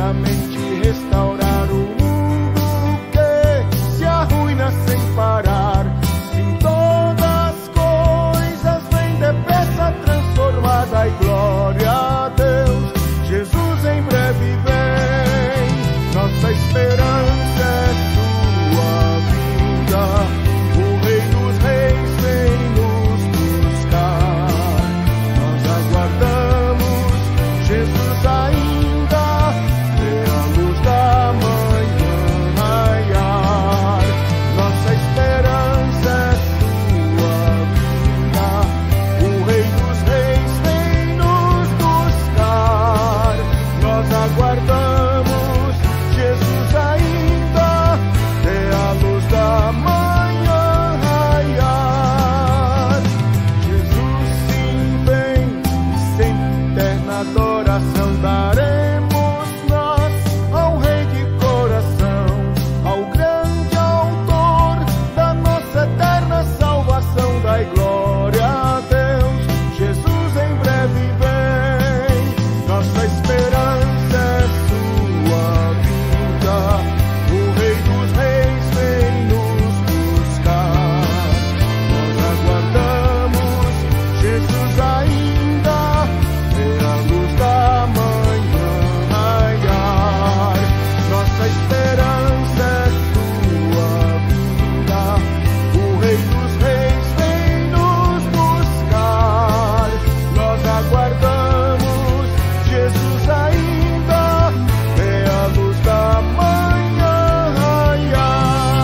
verdadeiramente restaurar o mundo que se arruína sem parar. Sim, todas as coisas vêm depressa transformar. Dai glória a Deus, Jesus em breve vem. Nossa esperança é sua vinda. O Rei dos Reis vem nos buscar. Nós aguardamos Jesus ainda, vê a luz da manhã raiar. Nossa esperança é sua vinda. O Rei dos Reis vem nos buscar. Nós aguardamos Jesus ainda, vê a luz da manhã raiar. Jesus sim vem, e sem eterna adoração daremos nós ao Rei de coração, ao grande autor da nossa eterna salvação. Dai glória a Deus, Jesus em breve vem. Nossa esperança é sua vinda. O Rei dos Reis vem nos buscar. Nós aguardamos Jesus ainda, vê a luz da manhã raiar. Nossa esperança é sua vinda. O Rei dos Reis vem nos buscar. Nós aguardamos Jesus ainda, vê a luz da manhã raiar.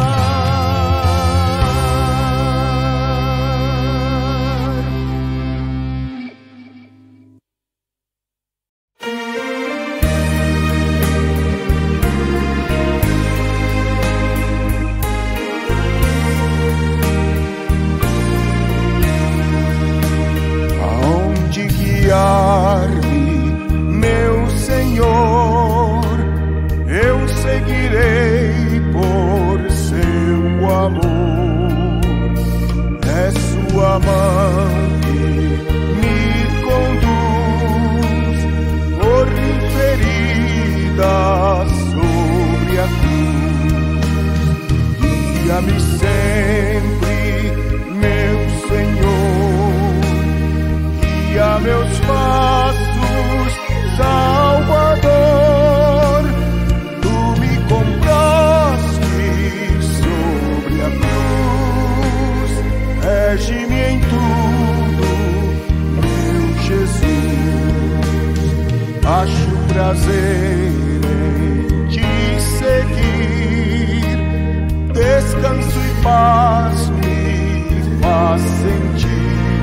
Aonde guiar-me, meu Senhor, eu seguirei por seu amor. É sua mão que me conduz por ferida sobre a cruz. Guia-me sempre, meu Senhor, guia meus passos, Salvador. Tu me compraste sobre a cruz, rege-me em tudo, meu Jesus. Acho prazer em te seguir, descanso e paz me faz sentir.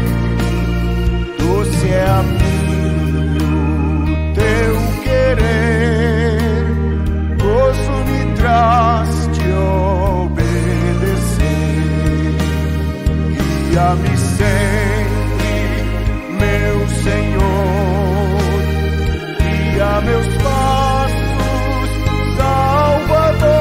Doce é a mim o teu querer, gozo me traz te obedecer. Guia-me sempre, meu Senhor, guia meus passos, Salvador.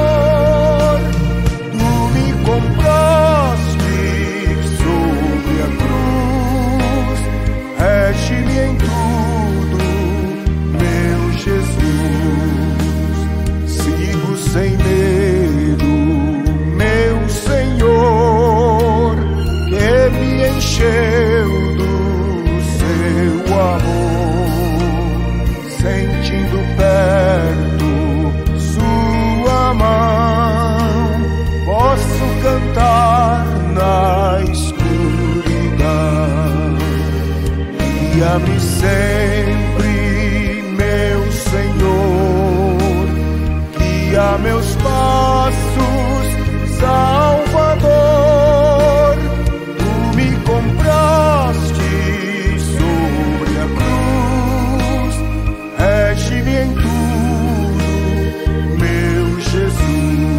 Tu me compraste sobre a cruz, rege-me em tudo, meu Jesus. Sigo sem medo, meu Senhor, que me encheu do seu amor. Sentindo perto sua mão, posso cantar na escuridão. Guia-me sempre, meu Senhor, guia meus passos, Salvador. Tu me compraste sobre a cruz, rege-me em tudo, meu Jesus.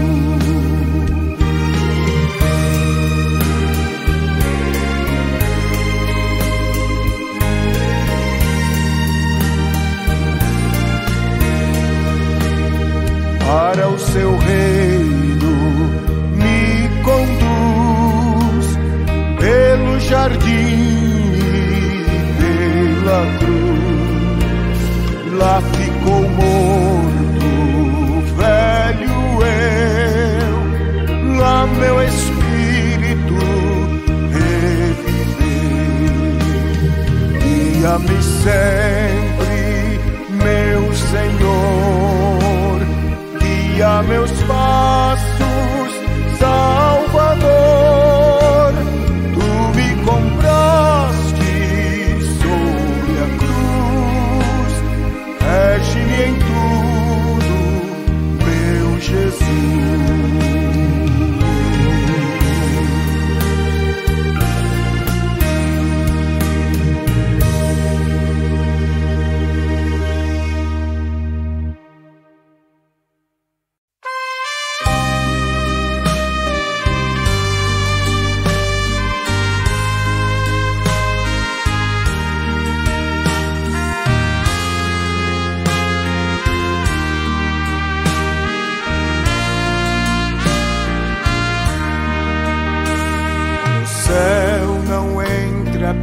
Para o seu reino me conduz pelo jardim e pela cruz. Lá ficou morto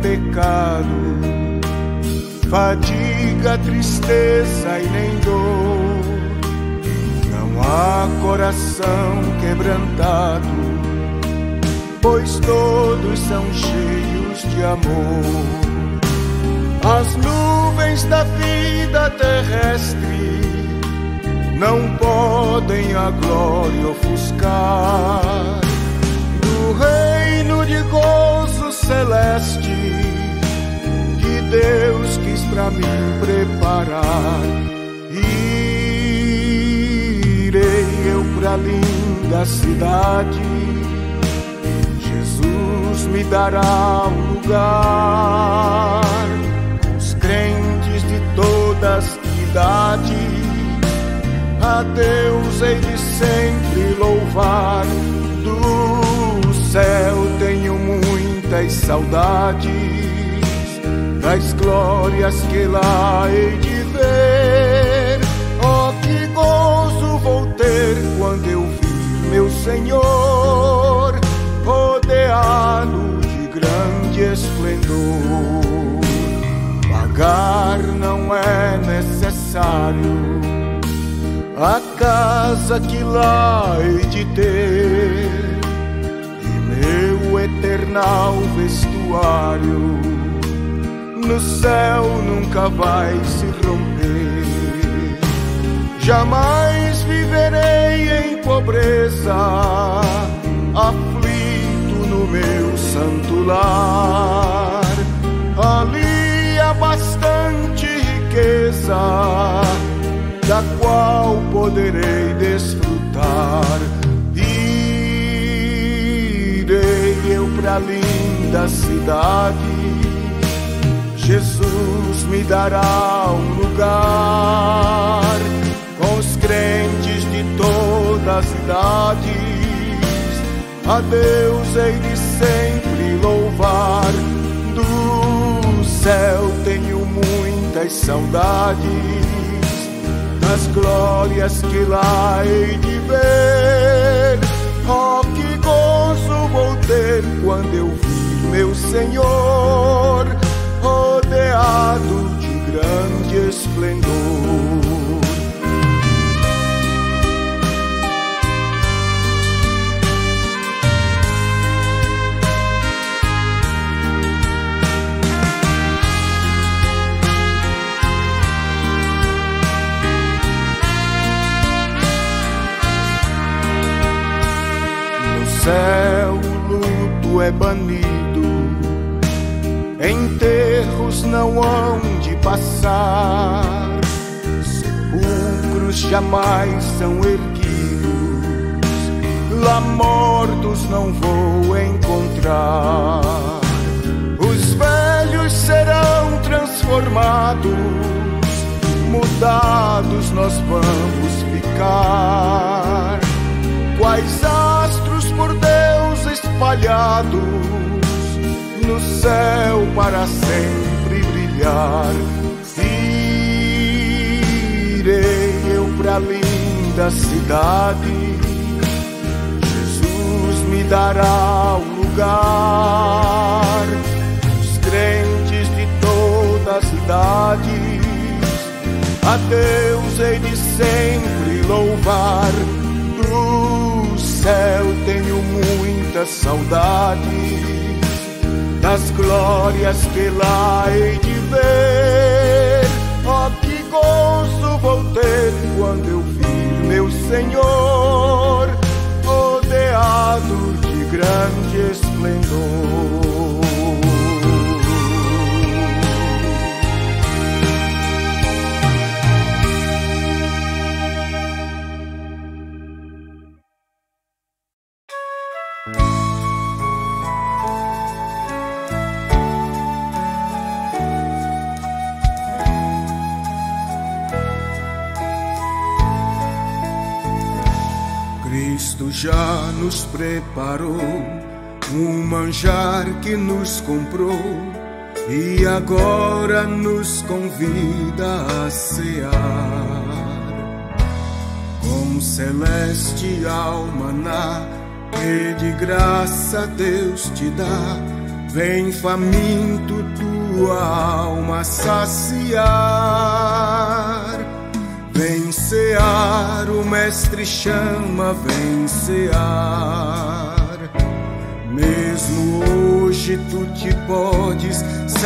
pecado, fadiga, tristeza e nem dor. Não há coração quebrantado, pois todos são cheios de amor. As nuvens da vida terrestre não podem a glória ofuscar do reino de gozo celeste que Deus quis pra mim preparar. Irei eu pra linda cidade, Jesus me dará um lugar com os crentes de todas idades. A Deus hei de sempre louvar, do céu tenho muitas saudades, das glórias que lá hei de ver. Oh, que gozo vou ter quando eu vir meu Senhor, rodeado de grande esplendor. Pagar não é necessário a casa que lá hei de ter, e meu eternal vestuário no céu nunca vai se romper. Jamais viverei em pobreza, aflito no meu santo lar. Ali há bastante riqueza, da qual poderei desfrutar. Irei eu pra linda cidade, Jesus me dará um lugar com os crentes de todas as idades. A Deus hei de sempre louvar, do céu tenho muitas saudades, das glórias que lá hei de ver. Oh, que gozo vou ter quando eu vir meu Senhor, rodeado de grande esplendor. No céu o luto é banido, enterros não hão de passar, sepulcros jamais são erguidos, lá mortos não vou encontrar. Os velhos serão transformados, mudados nós vamos ficar, quais astros por Deus espalhados no céu para sempre brilhar. Irei eu pra linda cidade, Jesus me dará um lugar, os crentes de todas as idades. A Deus hei de sempre louvar, do céu tenho muitas saudades, das glórias que lá hei de ver. Oh, que gozo vou ter quando eu vir meu Senhor, rodeado de grande esplendor. Cristo já nos preparou um manjar que nos comprou e agora nos convida a cear. Com celestial maná que de graça Deus te dá, vem faminto tua alma saciar. Vem cear, o Mestre chama, vem cear. Mesmo hoje tu te podes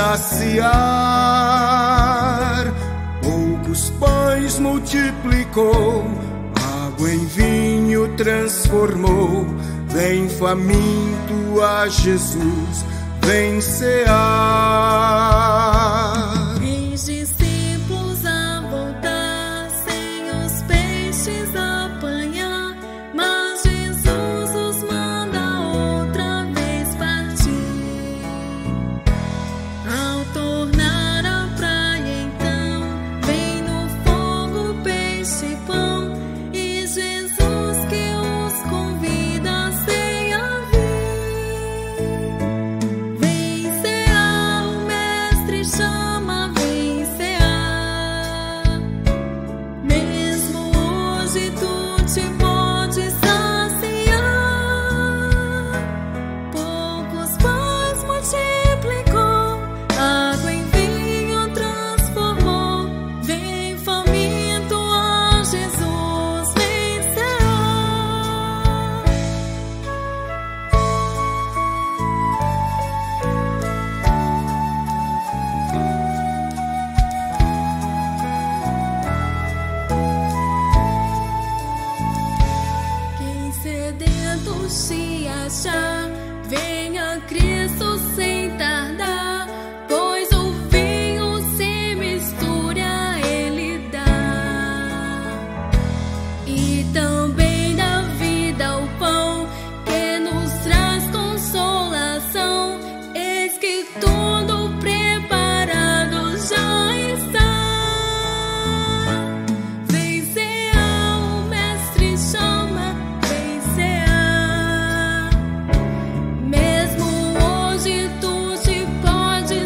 saciar. Poucos pães multiplicou, água em vinho transformou. Vem faminto a Jesus, vem cear. Eis discípulos a voltar, sem os peixes apanhar, mas Jesus os manda outra vez partir. Ao tornar a praia então, vem no fogo peixe e pão, e Jesus que os convida a ceia vir. Vem cear, o Mestre chama, vem cear. Mesmo hoje tu te podes saciar. Poucos pães multiplicou, água em vinho transformou. Vem faminto a Jesus, vem cear. Quem sedento se achar, venha a Cristo sem tardar, pois o vinho sem mistura Ele dá. E também da vida o pão que nos traz consolação. Eis que tudo preparado já está. Vem cear, o Mestre chama, vem cear. Mesmo hoje tu te podes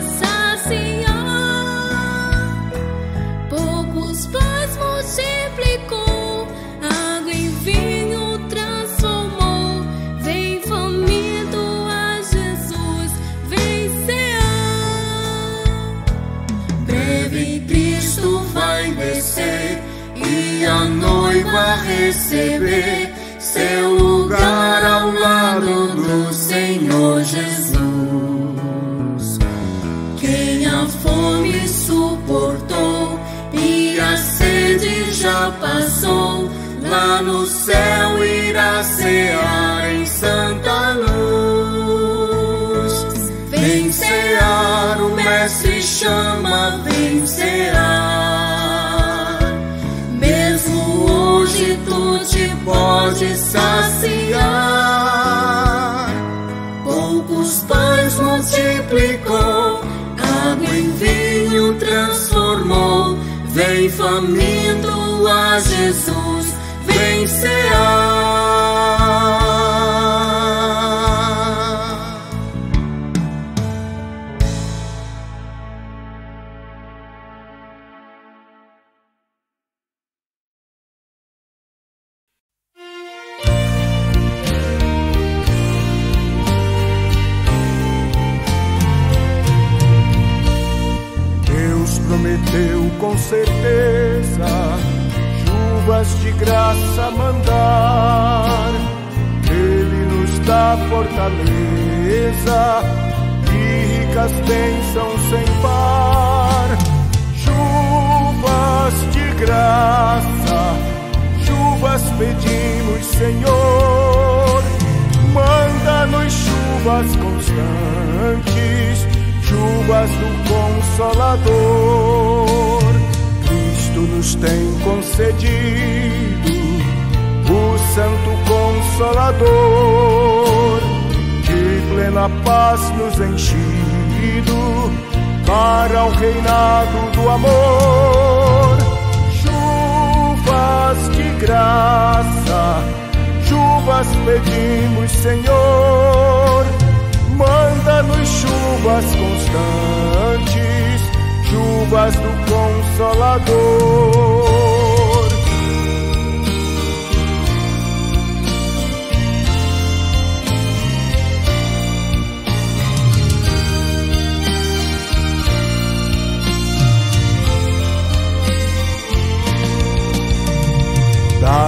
saciar. Poucos pães multiplicou, água em vinho transformou. Vem faminto a Jesus, vem cear. Breve Cristo vai descer e a noiva receber seu lugar ao lado do Senhor Jesus. Quem a fome suportou e a sede já passou, lá no céu irá cear em santa luz. Vem cear, o Mestre chama, vem cear. Mesmo hoje tu te podes saciar. Poucos pães multiplicou, água em vinho transformou. Vem faminto a Jesus, vem cear. Deus prometeu com certeza chuvas de graça mandar. Ele nos dá fortaleza e ricas bênçãos sem par. Chuvas de graça, chuvas pedimos, Senhor. Manda-nos chuvas constantes, chuvas do Consolador. Cristo nos tem concedido o Santo Consolador, de plena paz nos enchido para o reinado do amor. Chuvas de graça, chuvas pedimos, Senhor. Manda-nos chuvas constantes, chuvas do Consolador.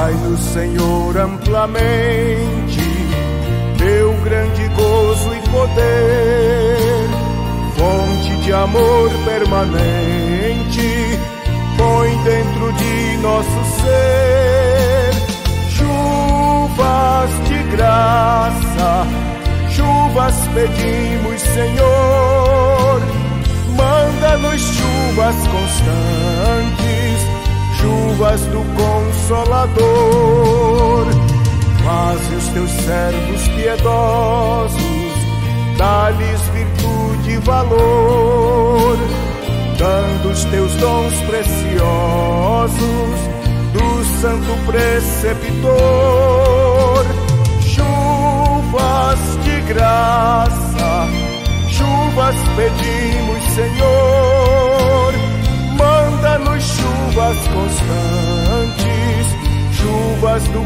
dai-nos, Senhor, amplamente teu grande gozo e poder, fonte de amor permanente, põe dentro de nosso ser chuvas de graça, chuvas pedimos, Senhor, manda-nos chuvas constantes, chuvas do Consolador. Faze os teus servos piedosos, dá-lhes virtude e valor, dando os teus dons preciosos do Santo Preceptor. Chuvas de graça, chuvas pedimos, Senhor, manda-nos chuvas constantes, chuvas do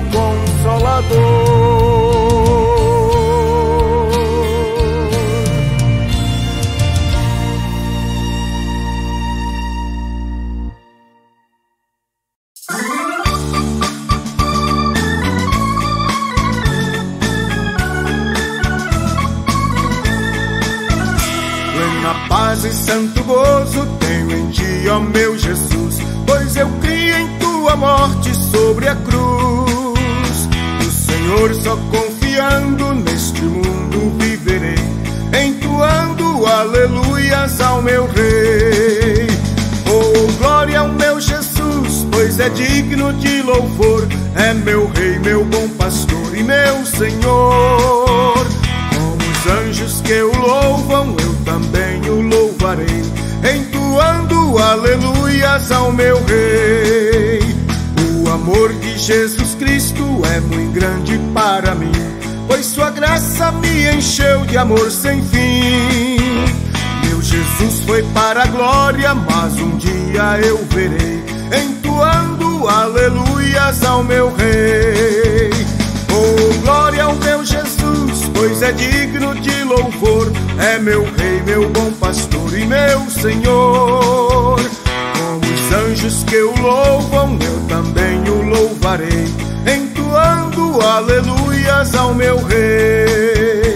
Consolador. Paz e santo gozo tenho em ti, ó meu Jesus, pois eu criei em tua morte sobre a cruz. No Senhor só confiando neste mundo viverei, entoando aleluias ao meu Rei. Oh, glória ao meu Jesus, pois é digno de louvor, é meu Rei, meu bom pastor e meu Senhor. Anjos que o louvam, eu também o louvarei, entoando aleluias ao meu Rei. O amor de Jesus Cristo é muito grande para mim, pois sua graça me encheu de amor sem fim. Meu Jesus foi para a glória, mas um dia eu verei, entoando aleluias ao meu Rei. Oh, glória ao meu Jesus, pois é digno de louvor, é meu Rei, meu bom pastor e meu Senhor. Como os anjos que o louvam, eu também o louvarei, entoando aleluias ao meu Rei.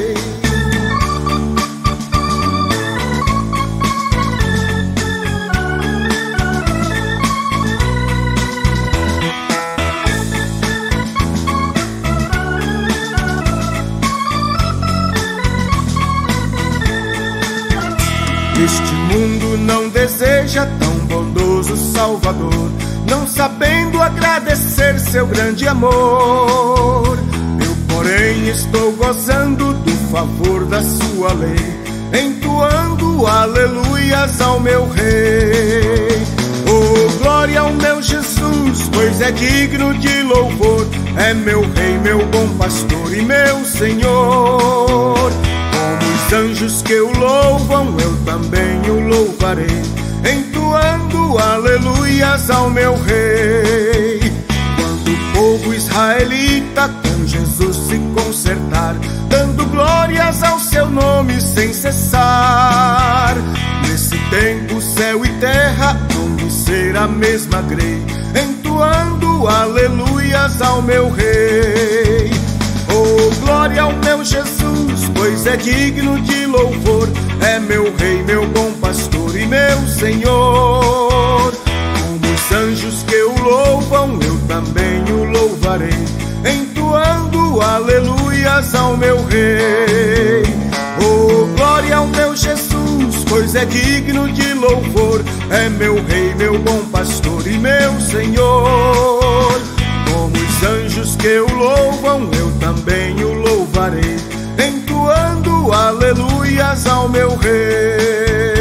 Este mundo não deseja tão bondoso Salvador, não sabendo agradecer seu grande amor. Eu, porém, estou gozando do favor da sua lei, entoando aleluias ao meu Rei. Oh, glória ao meu Jesus, pois é digno de louvor, é meu Rei, meu bom pastor e meu Senhor. Os anjos que o louvam, eu também o louvarei, entoando aleluias ao meu Rei. Quando o povo israelita com Jesus se consertar, dando glórias ao seu nome sem cessar, nesse tempo céu e terra vão ser a mesma grei, entoando aleluias ao meu Rei. Oh, glória ao meu Jesus, pois é digno de louvor, é meu Rei, meu bom pastor e meu Senhor. Como os anjos que o louvam, eu também o louvarei, entoando aleluias ao meu Rei. Oh, glória ao meu Jesus, pois é digno de louvor, é meu Rei, meu bom pastor e meu Senhor. Como os anjos que o louvam, eu também o louvarei, entoando aleluias ao meu Rei.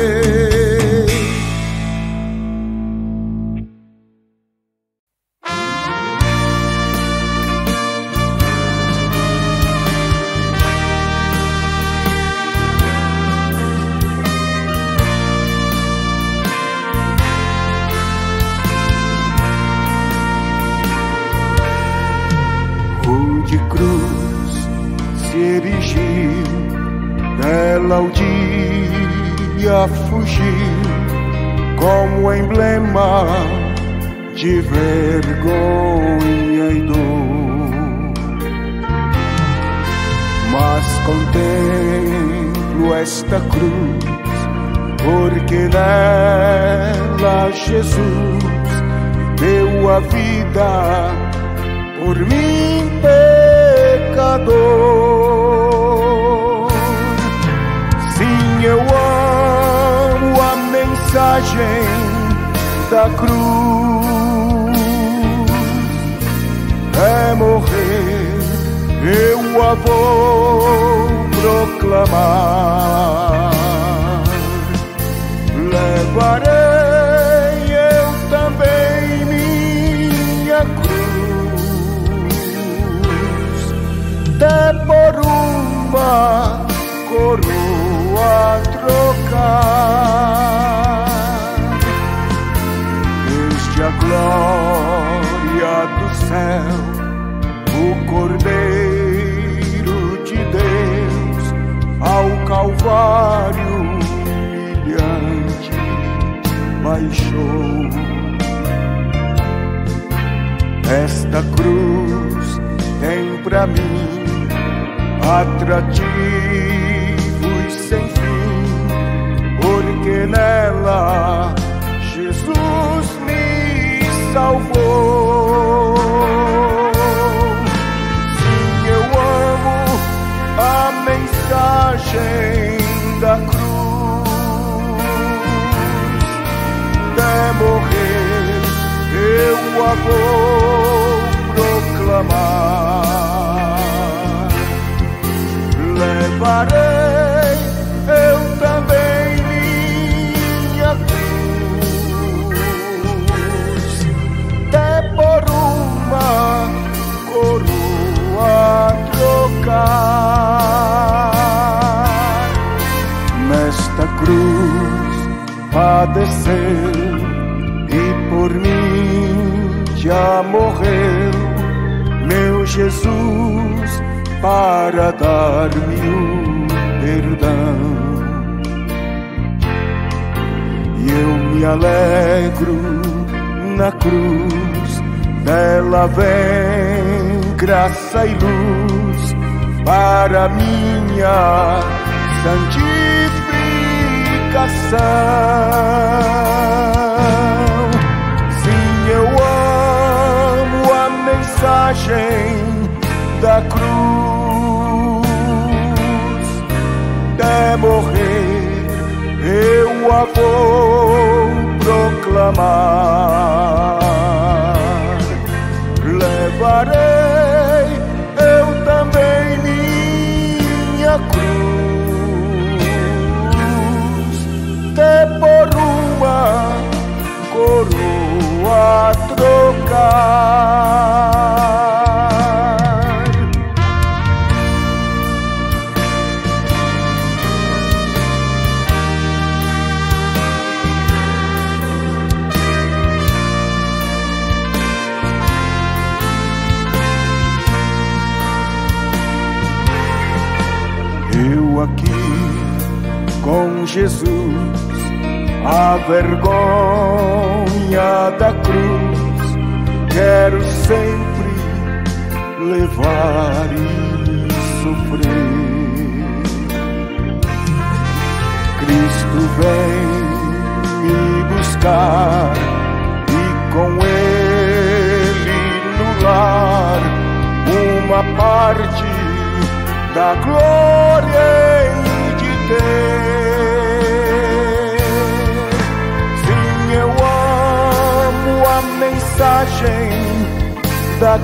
Dela o dia fugiu como emblema de vergonha e dor. contemplo esta cruz, porque nela Jesus deu a vida por mim, pecador. Sim, eu amo a mensagem da cruz. É morrer, eu a vou proclamar. Levarei eu também minha cruz, até por uma coroa trocar. Desde a glória do céu, o Cordeiro de Deus ao Calvário humilhante baixou. Esta cruz tem pra mim atrativos sem fim, porque nela Jesus me salvou. Sim, eu amo a mensagem da cruz. De morrer, eu a vou proclamar. Levarei eu também minha cruz, até por uma coroa trocar. Nesta cruz padeceu e por mim já morreu meu Jesus, para dar-me o perdão. E eu me alegro na cruz, dela vem graça e luz para minha santificação. Sim, eu amo a mensagem da cruz. De morrer, eu a vou proclamar. Levarei eu também minha cruz, até por uma coroa trocar. Eu aqui com Jesus, a vergonha da cruz, quero sempre levar e sofrer. Cristo vem me buscar e com Ele no lar uma parte da glória de ter. Sim, eu amo a mensagem da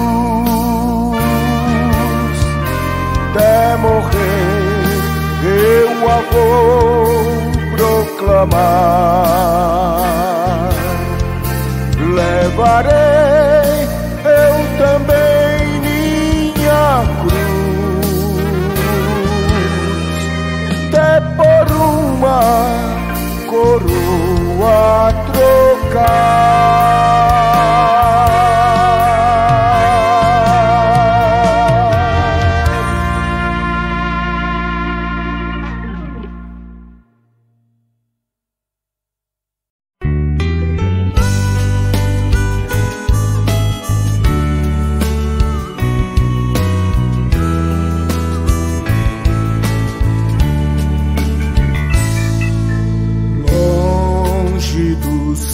cruz. De morrer, eu a vou proclamar. Levarei eu também minha cruz, até por uma coroa trocar.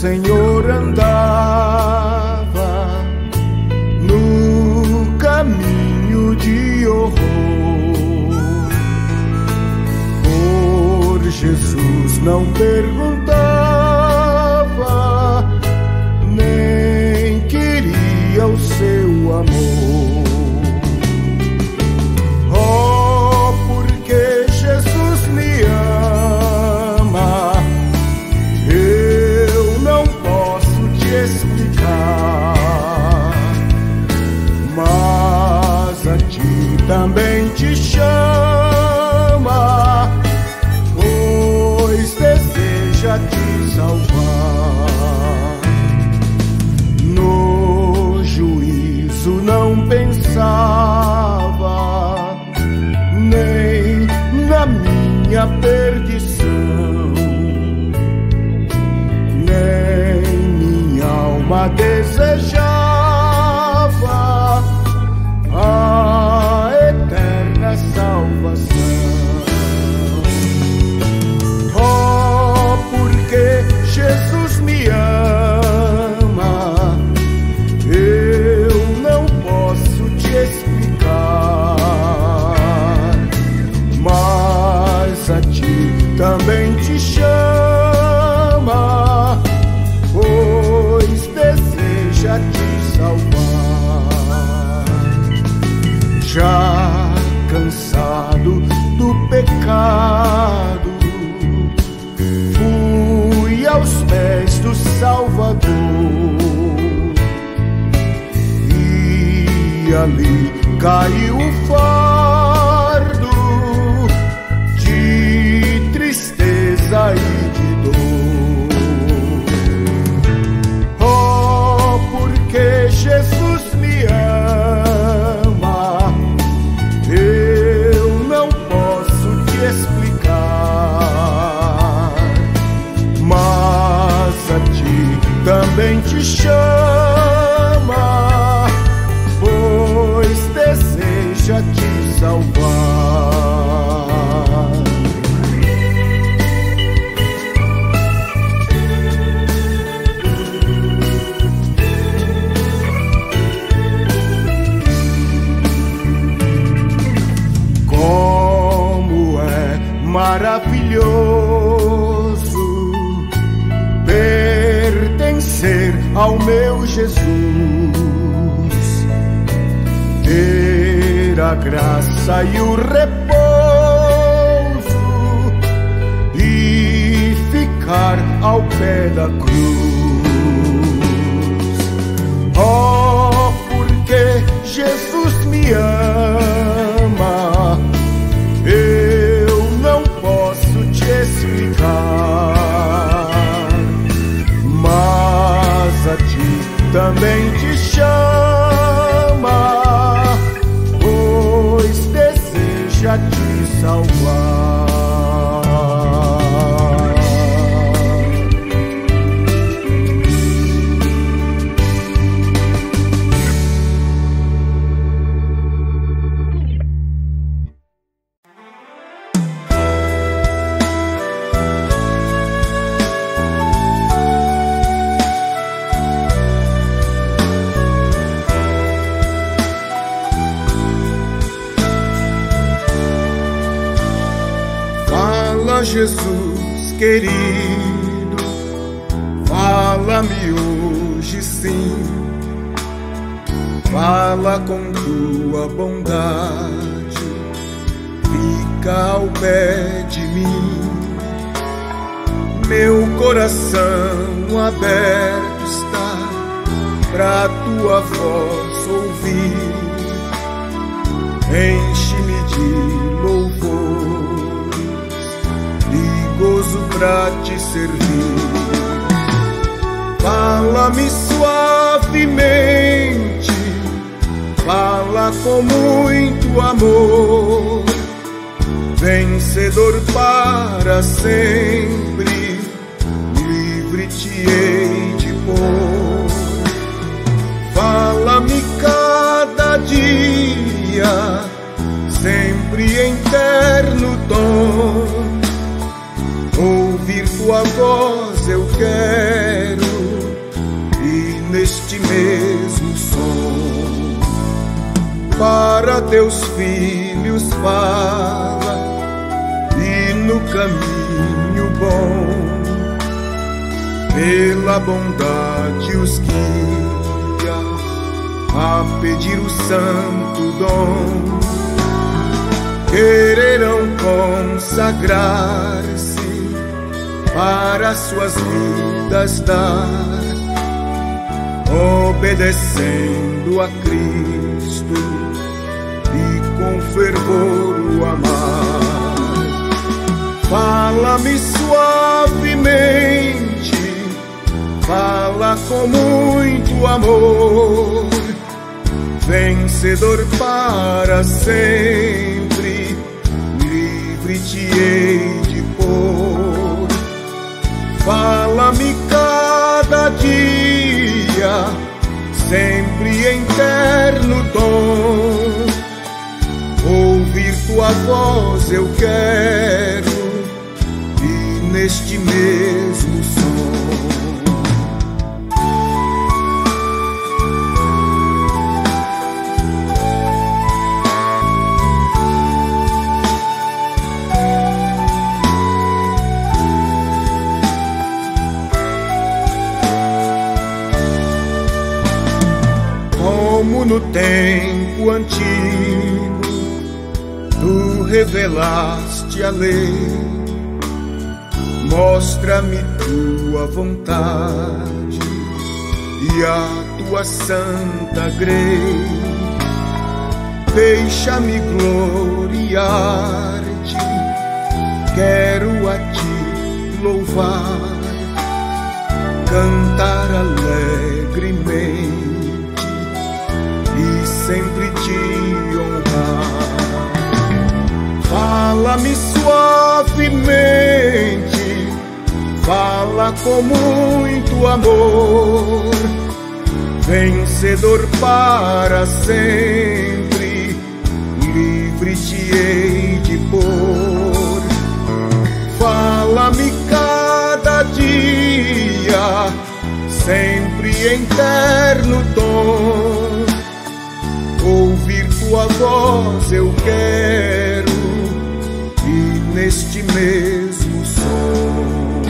Senhor andava no caminho de horror. Por Jesus não perguntava, nem queria o seu amor. Oh, porque Jesus me ama, eu não posso te explicar, mas a ti também te chama, pois deseja te salvar. No juízo não pensava, nem na minha perdição, nem minha alma desejava a eterna salvação. Oh, porque Jesus me ama, eu não posso te explicar, mas a ti também te chama, pois deseja te salvar. Já cansado do pecado, fui aos pés do Salvador, e ali caiu o fardo de tristeza e de dor. Oh, porque Jesus me ama, eu não posso te explicar, mas a ti também te chama, pois deseja te salvar. Como é maravilhoso pertencer ao meu Jesus, ter a graça e o repouso e ficar ao pé da cruz. Oh, porque Jesus me ama, eu não posso te explicar, mas a ti também te chama, pois deseja te salvar. Fala, Jesus querido, fala-me hoje sim, fala com tua bondade, fica ao pé de mim. Meu coração aberto está pra tua voz ouvir, enche-me de louvor e gozo pra te servir. Fala-me suavemente, fala com muito amor, vencedor para sempre, livre te hei de pôr. Fala-me cada dia, sempre em terno tom, ouvir tua voz eu quero, para teus filhos fala, e no caminho bom, pela bondade os guia a pedir o santo dom. Quererão consagrar-se para suas vidas dar, obedecendo a Cristo e com fervor o amar. Fala-me suavemente, fala com muito amor, vencedor para sempre, livre te hei de pôr. Fala-me cada dia, sempre em terno tom, ouvir tua voz eu quero, e neste mesmo som. Como no tempo antigo tu revelaste a lei, mostra-me tua vontade e a tua santa grei. Deixa-me gloriar-te, quero a ti louvar, cantar alegremente e sempre te honrar. Fala-me suavemente, fala com muito amor, vencedor para sempre, livre te hei de pôr. Fala-me cada dia, sempre em terno tom, ouvir tua voz eu quero, e neste mesmo som.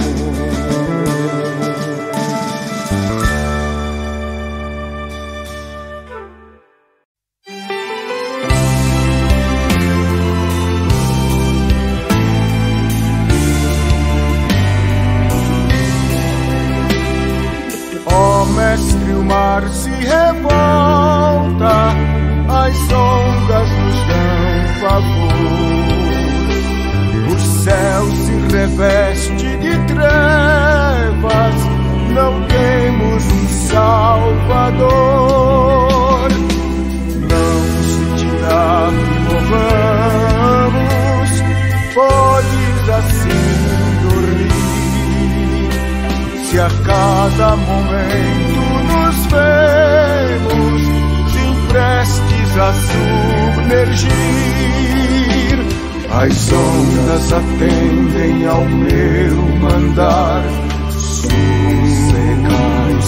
Ó Mestre, o mar se revolta, as ondas nos dão pavor, o céu se reveste de trevas, não temos um Salvador. Não se dirá que morramos, podes assim dormir, se a cada momento nos vemos prestes a submergir. As ondas atendem ao meu mandar, sossegai,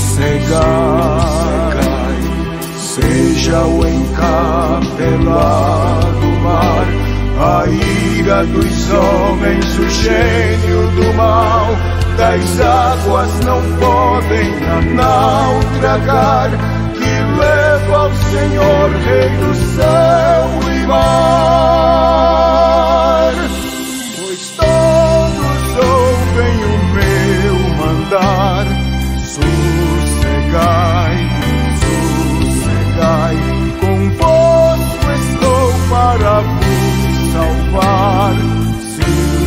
cegai, seja o encapelado mar, a ira dos homens, o gênio do mal, das águas não podem naufragar, leva ao Senhor, Rei do céu e mar. Pois todos ouvem o meu mandar, sossegai, sossegai, convosco estou para vos salvar, sim,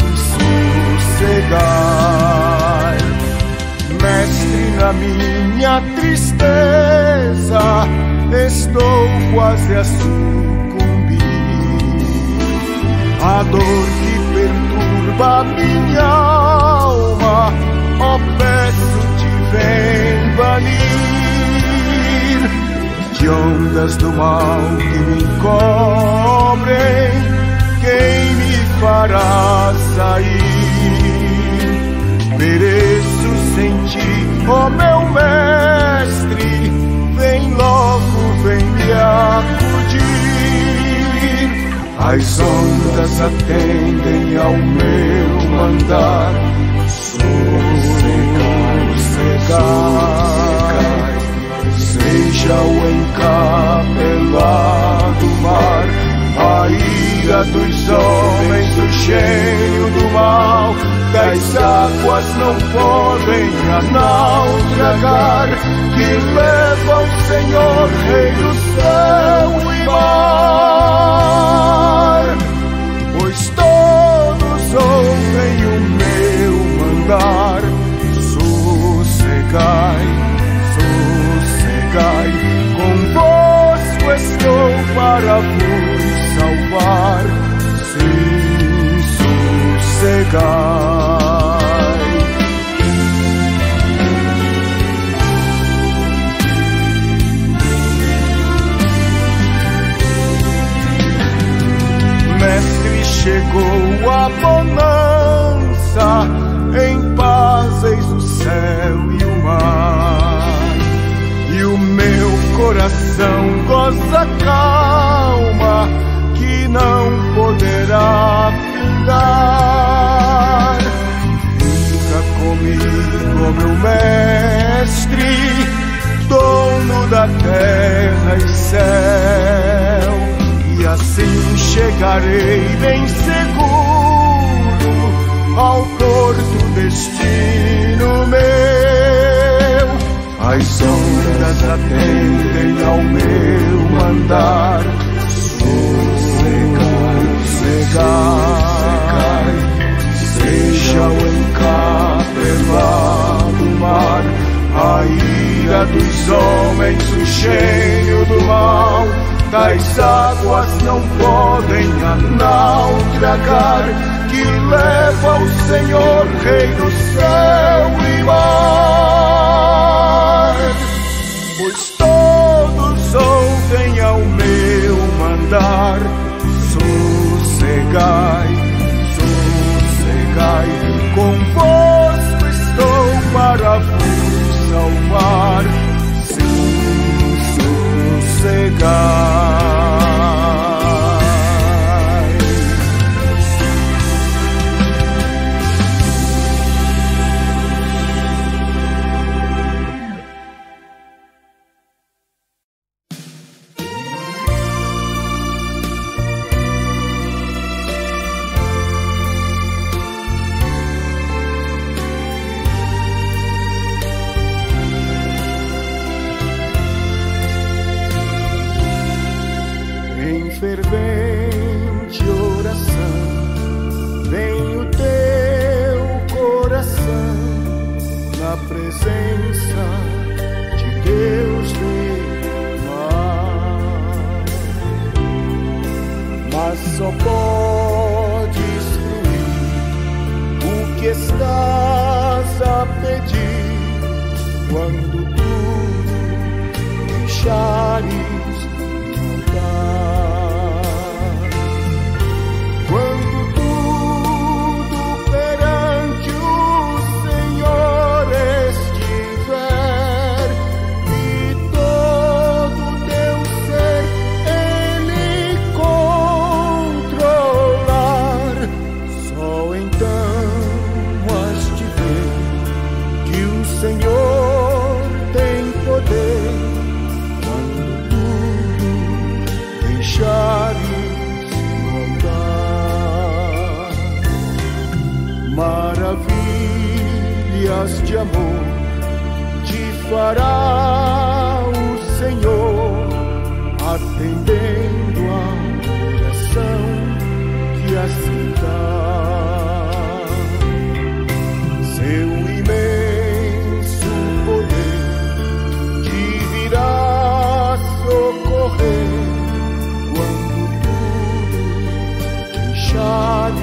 sossegai. Mestre, na minha tristeza estou quase a sucumbir, a dor que perturba minha alma, ó peço-te vem banir, de ondas do mal que me encobrem, quem me fará sair? Pereço sem ti, ó meu mestre, vem logo, vem me acudir. As ondas atendem ao meu mandar. Sossegai, seja o encapelado mar, a ira dos homens, o gênio do mal, das águas não podem a naufragar, que leva o Senhor, Rei do céu e mar. Pois todos ouvem o meu mandar. Sossegai, sossegai, convosco estou para vos salvar. Sim, sossegai. Mestre, chegou a bonança, em paz eis o céu e o mar, e o meu coração goza calma, que não poderá findar. Fica comigo, ó meu mestre, dono da terra e céu, e assim chegarei bem seguro ao porto destino meu. As ondas atendem ao meu mandar. Sossegai, sossegai, seja o encapelado mar, a ira dos homens, o gênio do mal, das águas não podem a naufragar, que leva o Senhor, Rei do céu e mar. Pois todos ouvem ao meu mandar. Sossegai, sossegai, convosco estou para vos salvar. Sim, sossegai. Fervente oração, vem o teu coração na presença de Deus derramar, mas só podes fruir o que estás a pedir quando tu deixares lutar. Quando tudo perante o Senhor estiver e todo teu ser Ele controlar, só então has de ver que o Senhor tem poder. Quando tudo deixares maravilhas de amor te fará o Senhor, atendendo a oração que assim dá. Seu imenso poder te virá socorrer quando tudo deixares.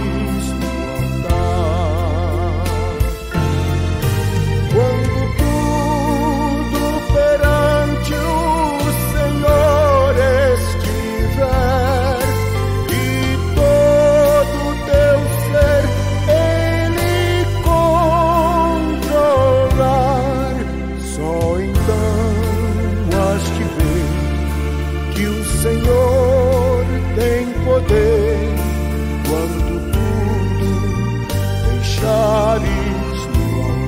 Senhor tem poder.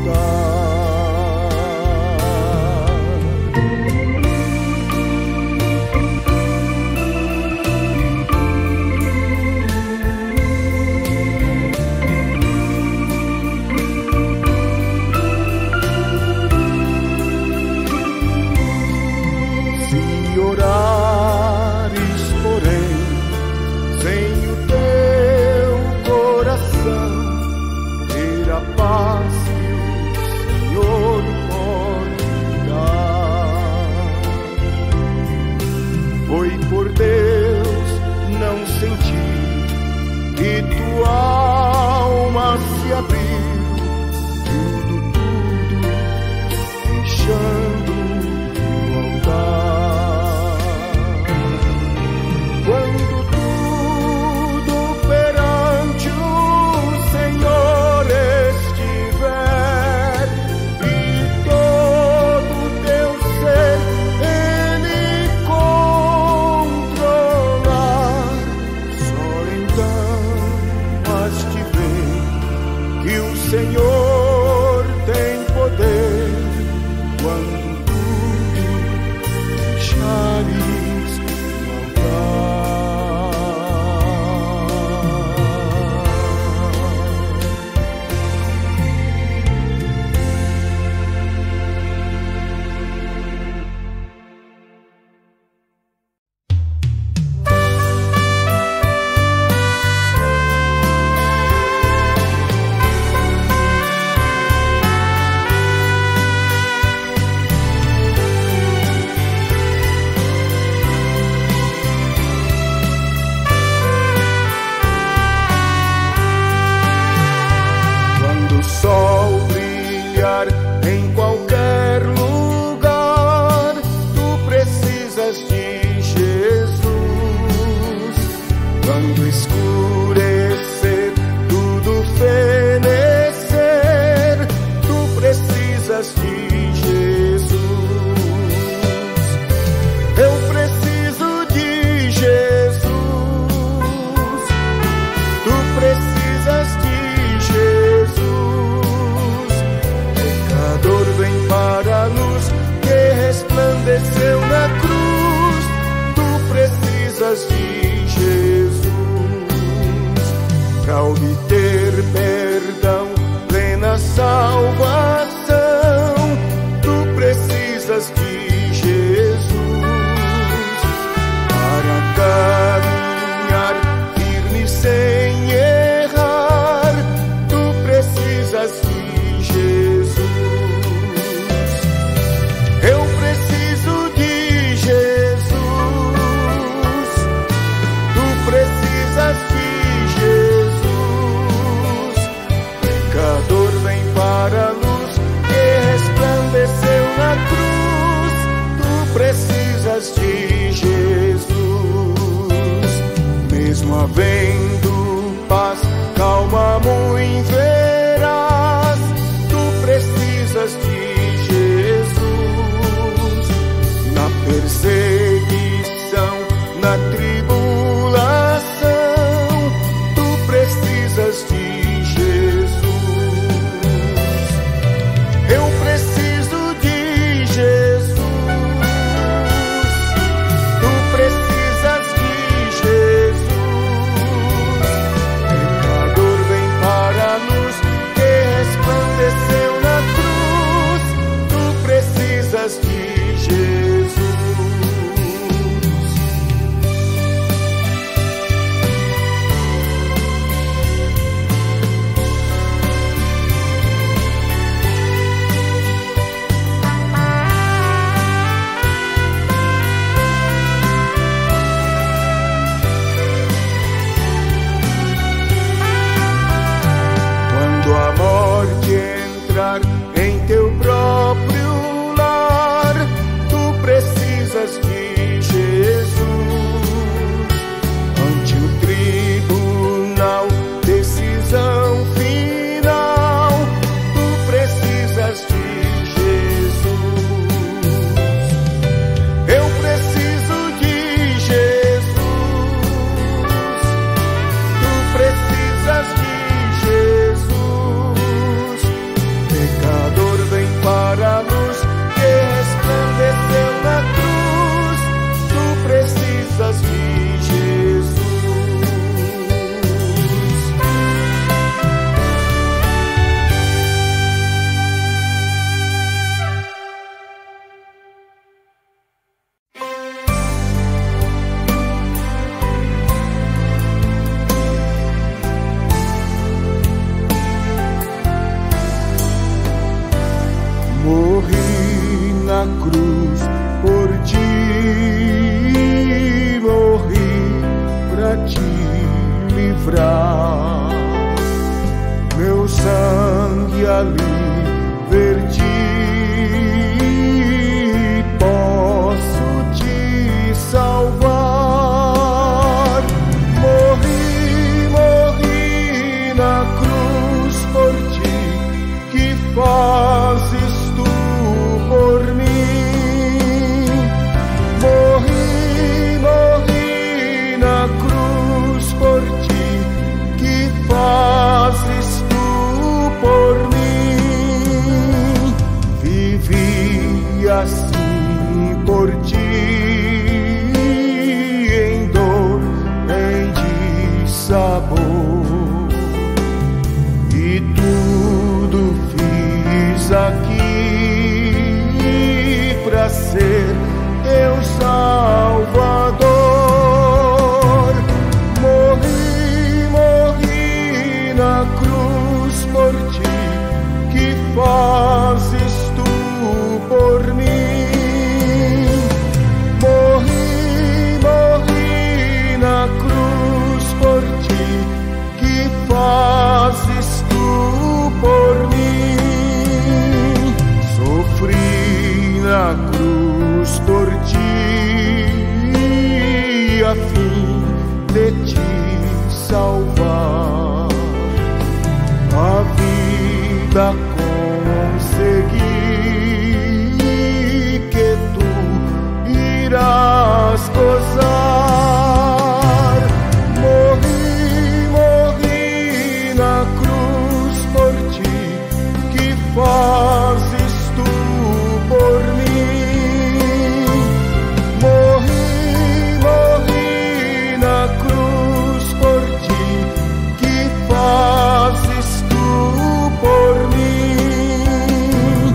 Jesus, pra lhe ver-te. Posso te salvar. Morri na cruz por ti. Que fazes tu por mim? Morri na cruz por ti. Que fazes tu por mim? Vivi assim por ti, em dor, em dissabor, e tudo fiz aqui pra ser teu Salvador. Morri na cruz por ti. Que fazes tu por mim? Morri na cruz por ti. Que fazes tu por mim? Sofri na cruz por ti, a fim de te salvar. A vida consegui, que tu irás gozar. Morri na cruz por ti. Que fazes tu por mim? Morri na cruz por ti. Que fazes tu por mim?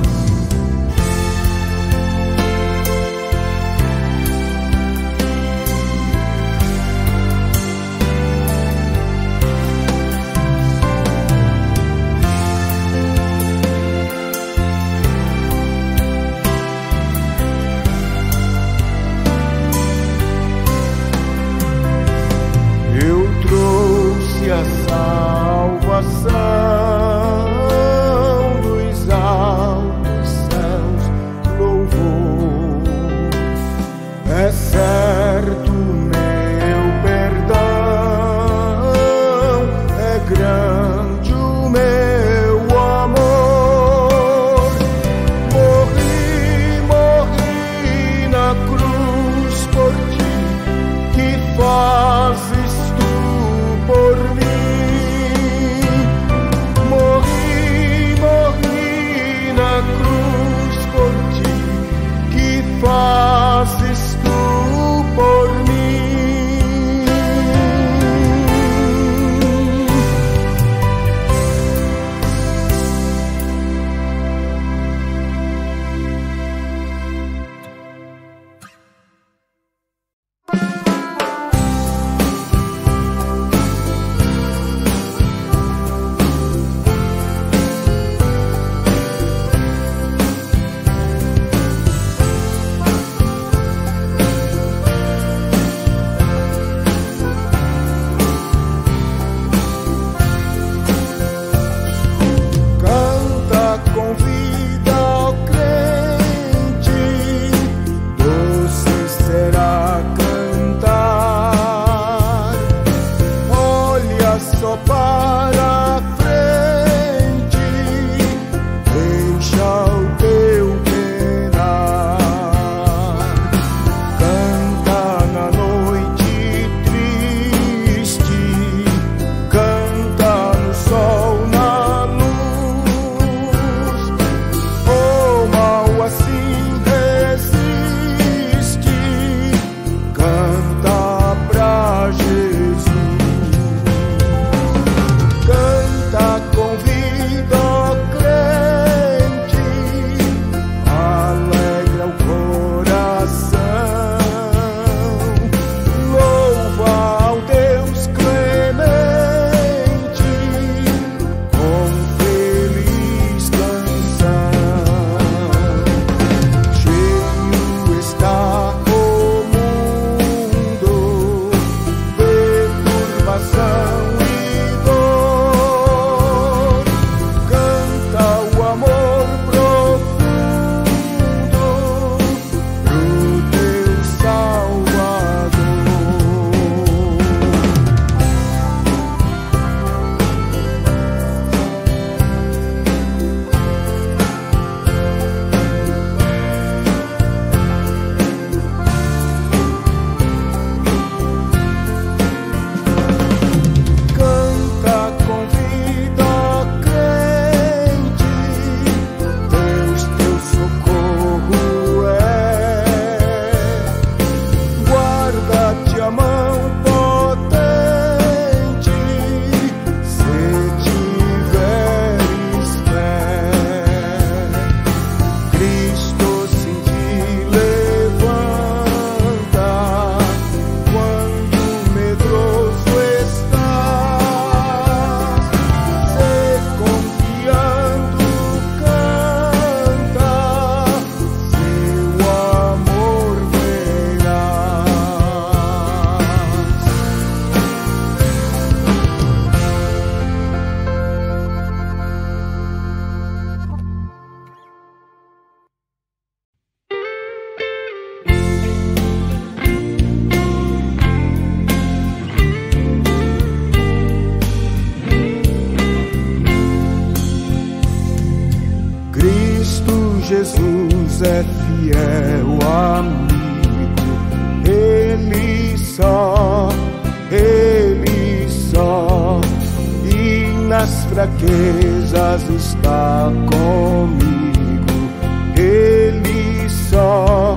fraquezas está comigo. Ele só.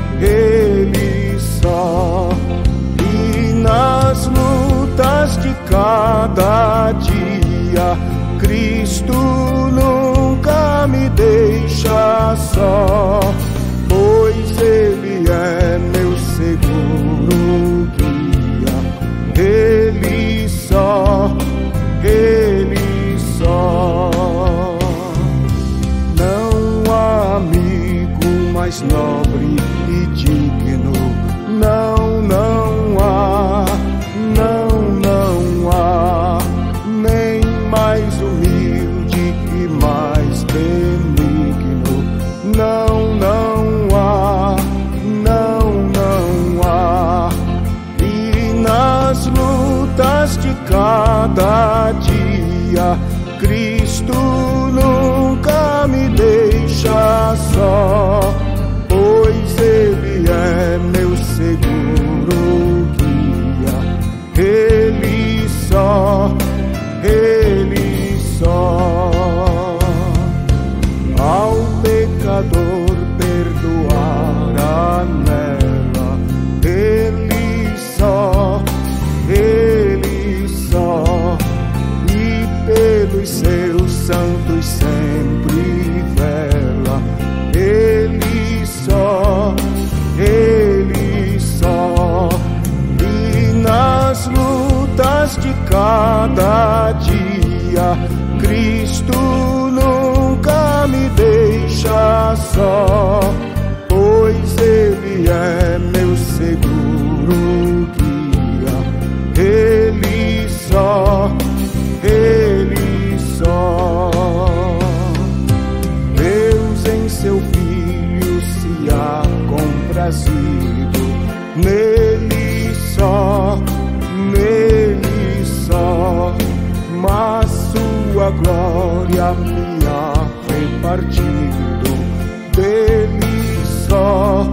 E nas lutas de cada dia, Cristo nunca me deixa só, pois Ele é meu seguro guia. Ele só. Não há amigo mais nobre e digno, não há, nem mais humilde e mais benigno, não há. E nas lutas de cada dia, Cristo nunca me deixa só, pois Ele é meu seguro guia. Ele só. Ao pecador perdoar anela, Ele só. E pelos seus santos sempre vela. Ele só. E nas lutas de cada dia, Cristo nunca me deixa só, pois Ele é meu seguro guia. Ele só. Deus em seu Filho se há comprazido, nele só, mas sua glória me há repartido. Dele só.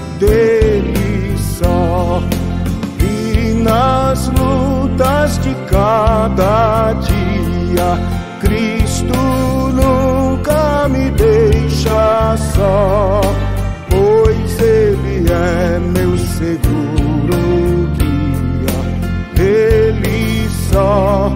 E nas lutas de cada dia, Cristo nunca me deixa só, pois Ele é meu seguro guia. Ele só.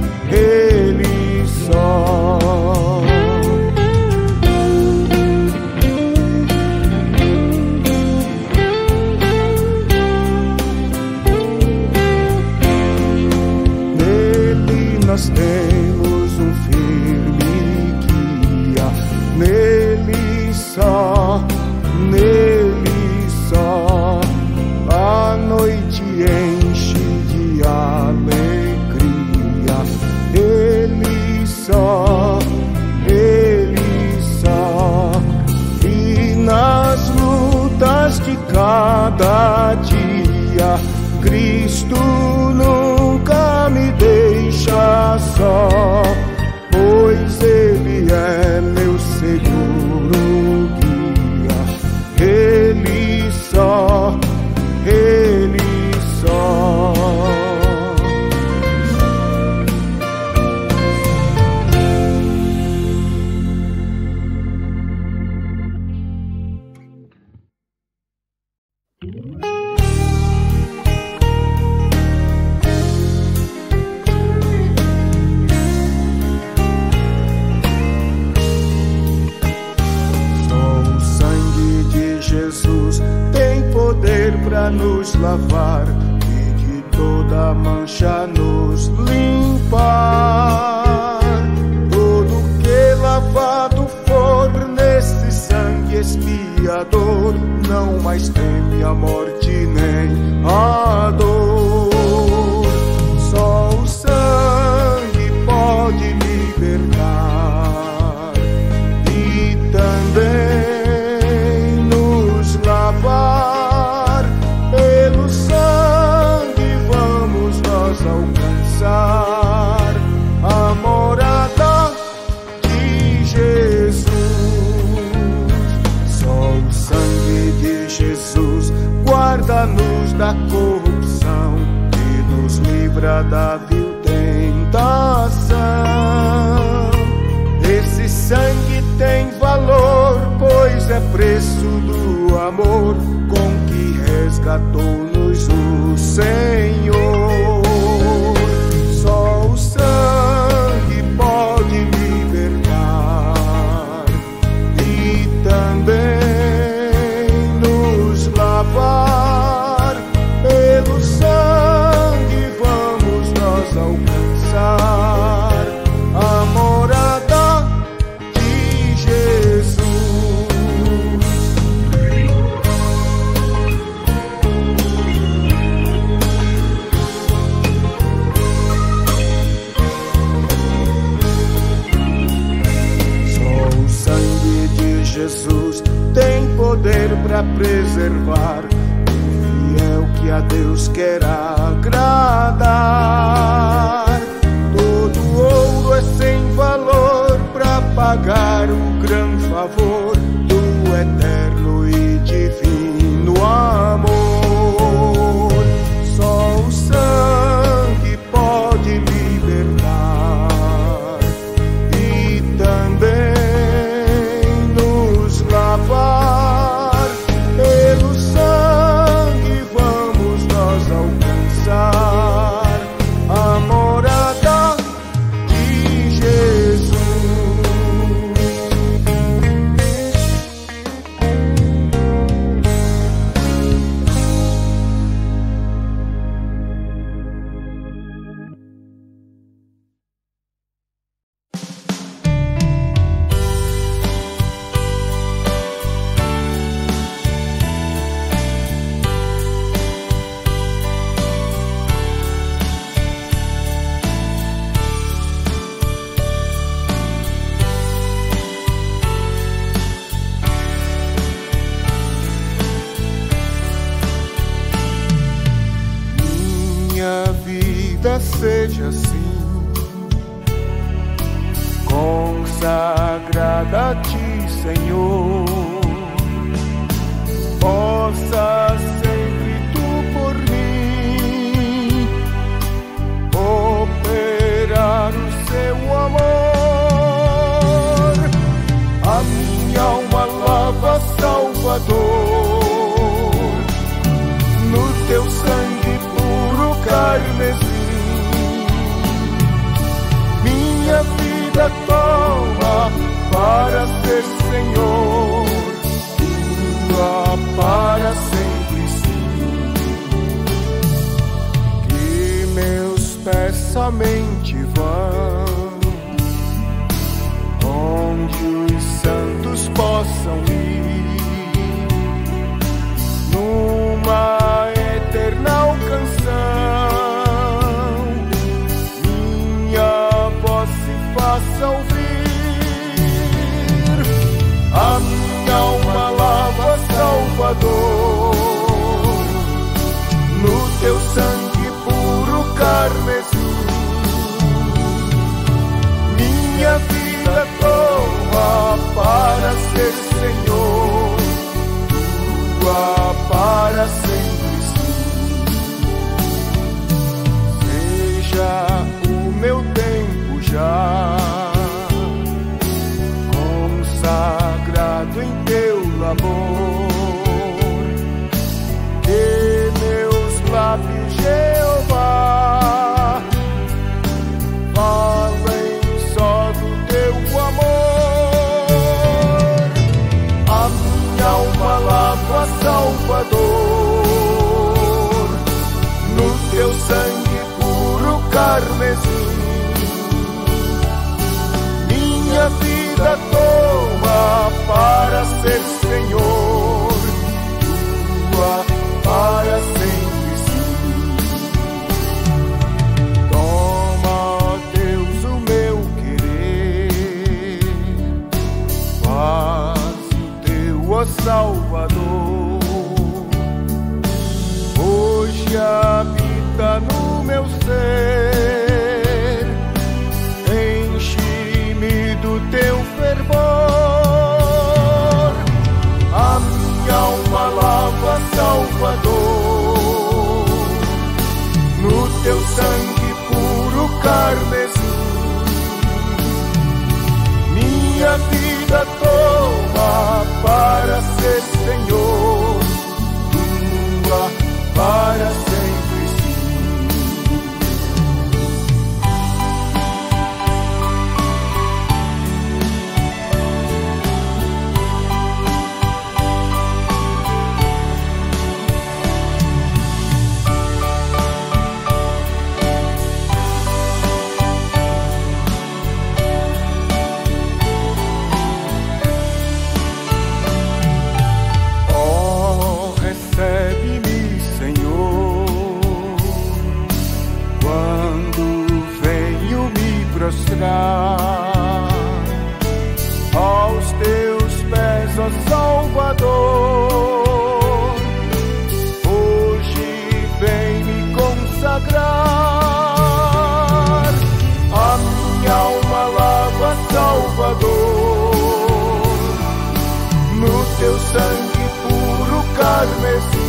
Nele nós temos um firme guia. Nele só. A noite enche de alegria. Ele só. E nas lutas de cada dia, Cristo nunca me deixa só, pois Ele é meu seguro guia. Ele só. Para nos lavar e de toda mancha nos limpar. Todo que lavado for nesse sangue expiador, não mais teme a morte nem a dor. Só o sangue pode libertar e também nos lavar. Alcançar a morada de Jesus. Só o sangue de Jesus guarda-nos da corrupção e nos livra da vil tentação. é preço do amor com que resgatou-nos o Senhor. Só o sangue pode libertar e também nos lavar. Pelo sangue vamos nós alcançar a morada de Jesus. Só o sangue de Jesus tem poder para preservar o fiel que a Deus quer agradar. Todo ouro é sem valor para pagar o grande favor do eterno e divino amor. Só o sangue pode libertar e também nos lavar. Pelo sangue vamos nós alcançar a morada de Jesus. Minha vida seja assim, consagrada a Ti, Senhor. Possa sempre Tu por mim operar o Seu amor. A minha alma lava, Salvador, no Teu sangue puro carmesim. Minha vida toma para ser Senhor, Tua para sempre sim. Que meus pés somente vão onde os santos possam ir, numa eterna canção, minha voz se faça ouvir. A minha alma lava, Salvador, no Teu sangue puro carmesim. Minha vida toma para ser Senhor, Tua para sempre sim. Seja o meu tempo já consagrado em Teu labor, que meus lábios, Jeová, falem só do Teu amor. A minha alma lava, Salvador, no Teu sangue puro carmesim. Minha vida toma para ser Senhor, Tua para sempre sim. Toma, Deus, o meu querer, faz o Teu, ó Salvador, prostrar aos teus pés, ó Salvador. Hoje vem me consagrar, a minha alma lava, Salvador, no teu sangue puro carmesim.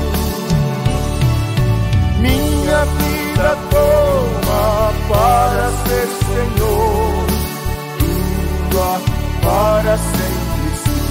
Minha vida toma para ser Senhor, tua para sempre sim.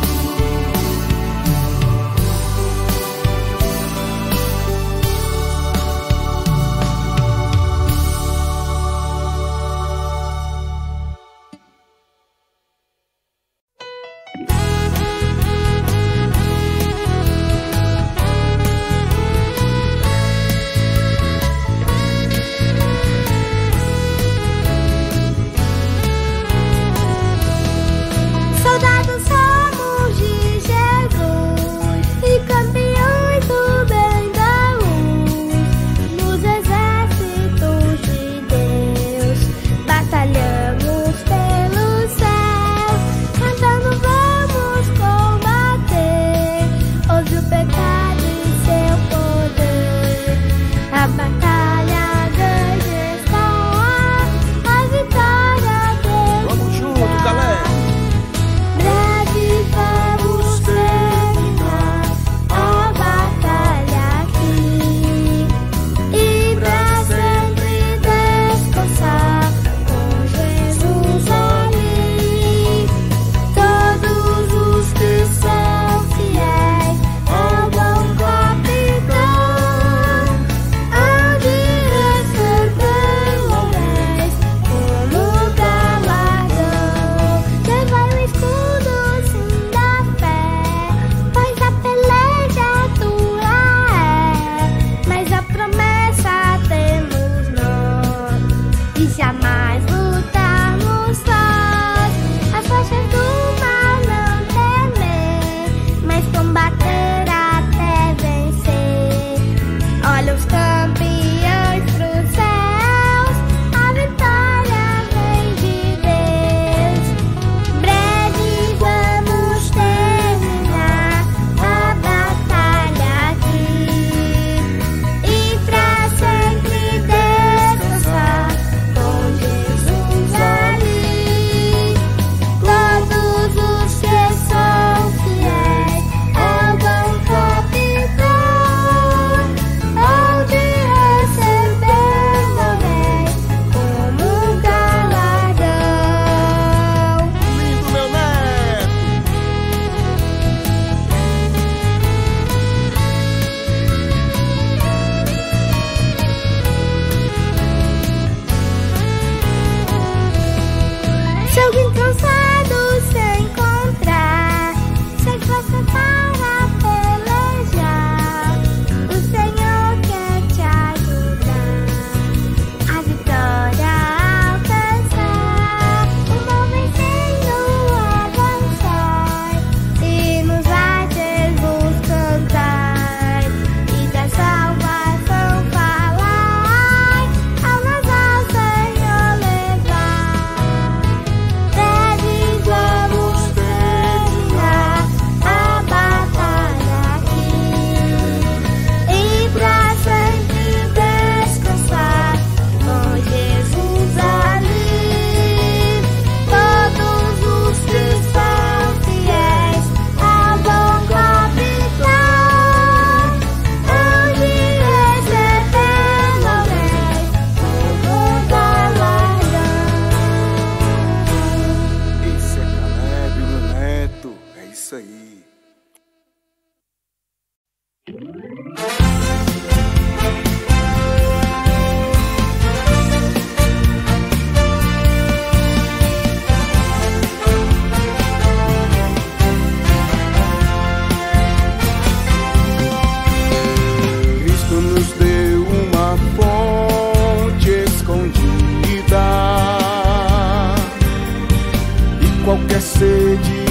qualquer sede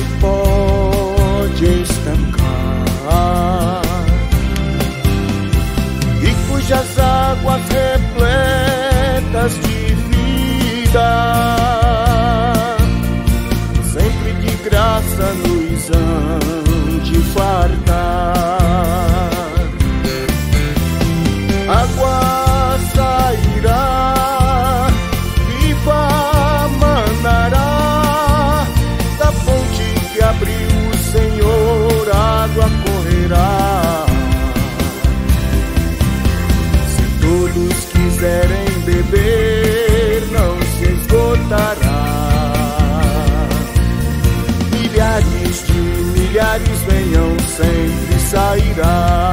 pode estancar, e cujas águas repletas de vida vida, sempre de graça nos hão de fartar. Água sairá, viva manará, da fonte que abriu o Senhor, água correrá. Se todos quiserem beber, não se esgotará. Milhares de milhares venham, sempre sairá.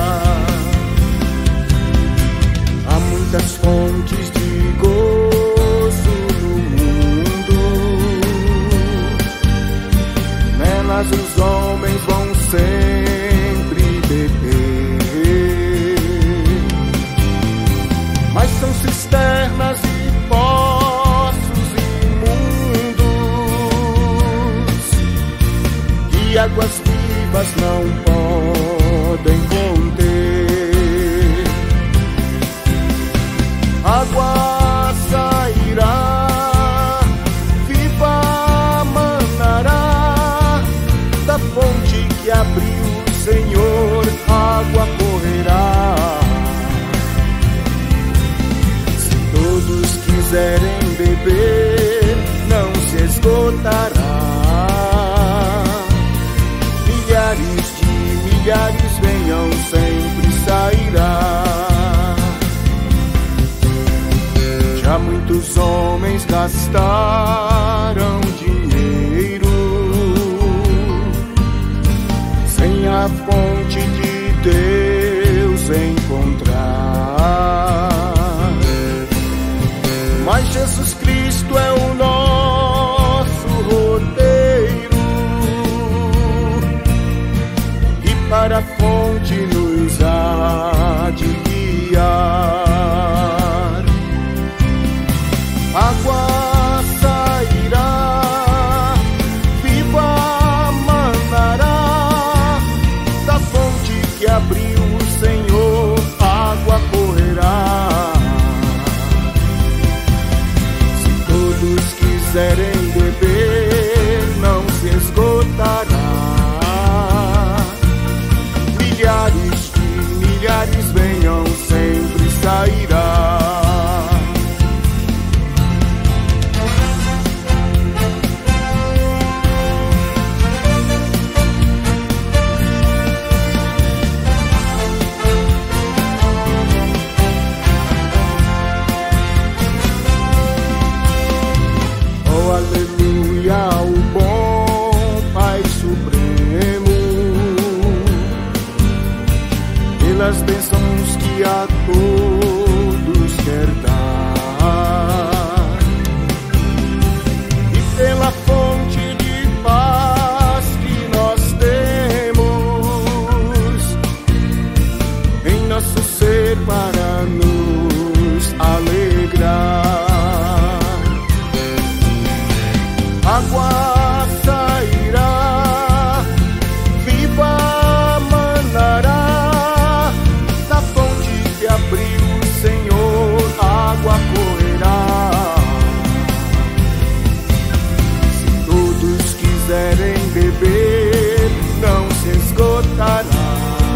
Há muitas fontes de gozo no mundo, nelas os homens vão sempre beber. Mas são cisternas e poços imundos, que águas vivas não podem conter. Água sairá, viva manará, da fonte que abriu o Senhor, água correrá. Se todos quiserem beber, não se esgotará. Milhares de milhares venham, sempre sairá. Já muitos homens gastaram dinheiro sem a fonte de Deus encontrar. Mas Jesus Cristo é o nosso roteiro, e para a fonte nos há de guiar. Água sairá, viva manará, da fonte que abriu o Senhor, água correrá. Se todos quiserem beber, não se esgotará. Milhares de milhares venham, sempre sairá. Aleluia, o bom Pai Supremo, pelas bênçãos que a todos quer dar, e pela fonte de paz que nós temos em nosso ser para nos alegrar. Água sairá, viva manará, da fonte que abriu o Senhor, água correrá. Se todos quiserem beber, não se esgotará.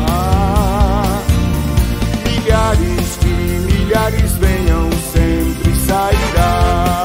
Milhares de milhares venham, sempre sairá.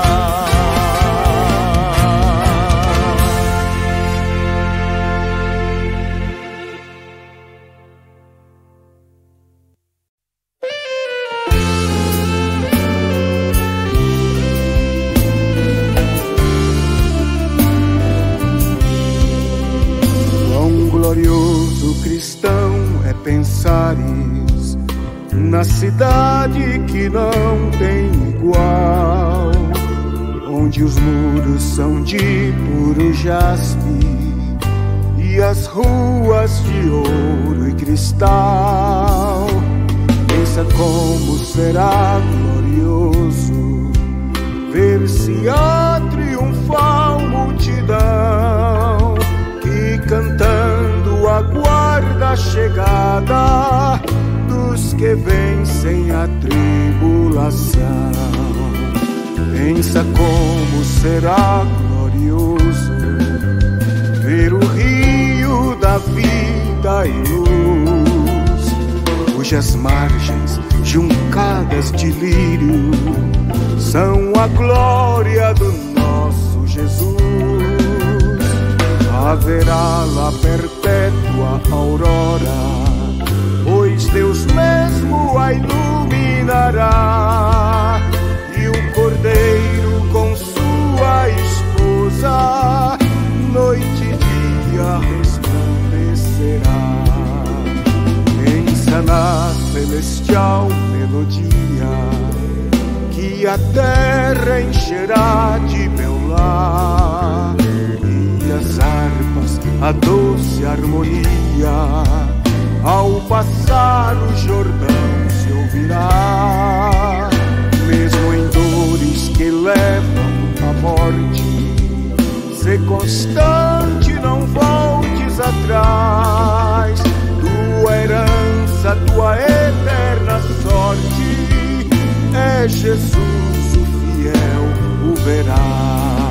Glorioso cristão é pensares na cidade que não tem igual, onde os muros são de puro jaspe e as ruas de ouro e cristal. Pensa como será glorioso ver-se a triunfal multidão que cantando aguarda a chegada dos que vencem a tribulação. Pensa como será glorioso ver o rio da vida em luz, cujas margens juncadas de lírio são a glória do nosso Jesus. Haverá lá perpétua aurora, pois Deus mesmo a iluminará, e o Cordeiro com sua esposa noite e dia resplandecerá. Pensa na celestial melodia que a terra encherá de meu lar, e as harpas a doce harmonia ao passar o Jordão se ouvirá. Mesmo em dores que levam à morte, sê constante, não voltes atrás. Tua herança, tua eterna sorte é Jesus o fiel, o verás.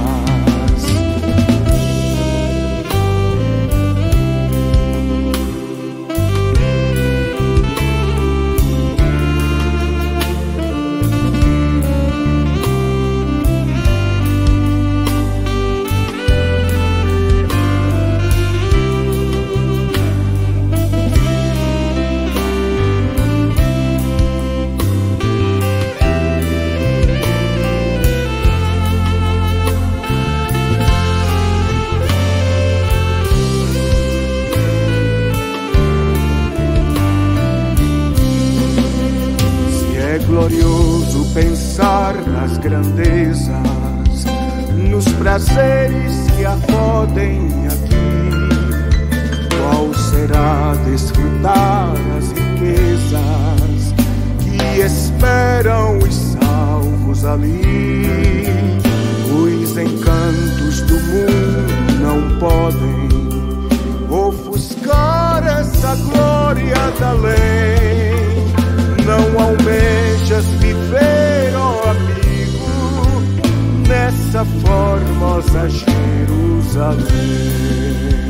Glorioso pensar nas grandezas, nos prazeres que acodem aqui. Qual será desfrutar as riquezas que esperam os salvos ali? Os encantos do mundo não podem ofuscar essa glória da lei. Não almejas viver, ó amigo, nessa formosa Jerusalém.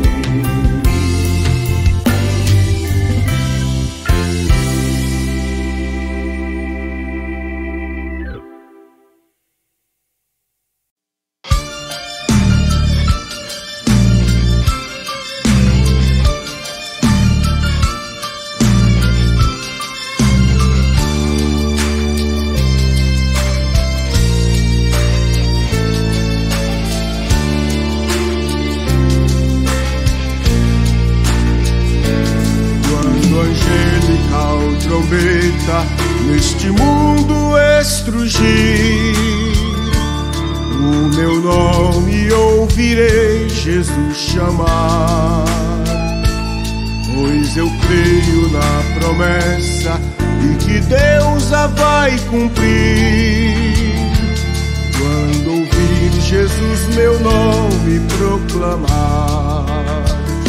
Neste mundo estrugir, o meu nome ouvirei Jesus chamar, pois eu creio na promessa e que Deus a vai cumprir. Quando ouvir Jesus meu nome proclamar,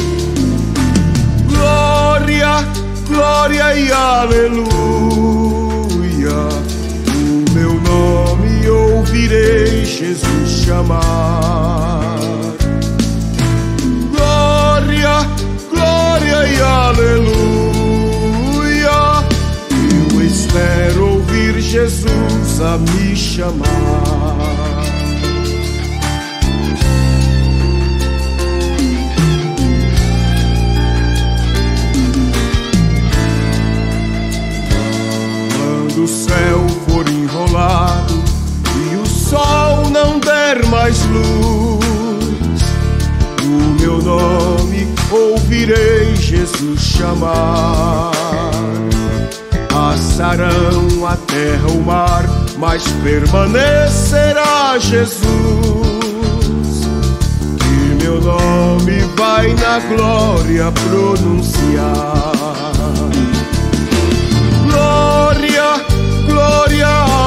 glória, glória e aleluia, o meu nome ouvirei Jesus chamar. Glória, glória e aleluia, eu espero ouvir Jesus a me chamar. O céu for enrolado e o sol não der mais luz, o meu nome ouvirei Jesus chamar. Passarão a terra, o mar, mas permanecerá Jesus, que meu nome vai na glória pronunciar. Glória, glória,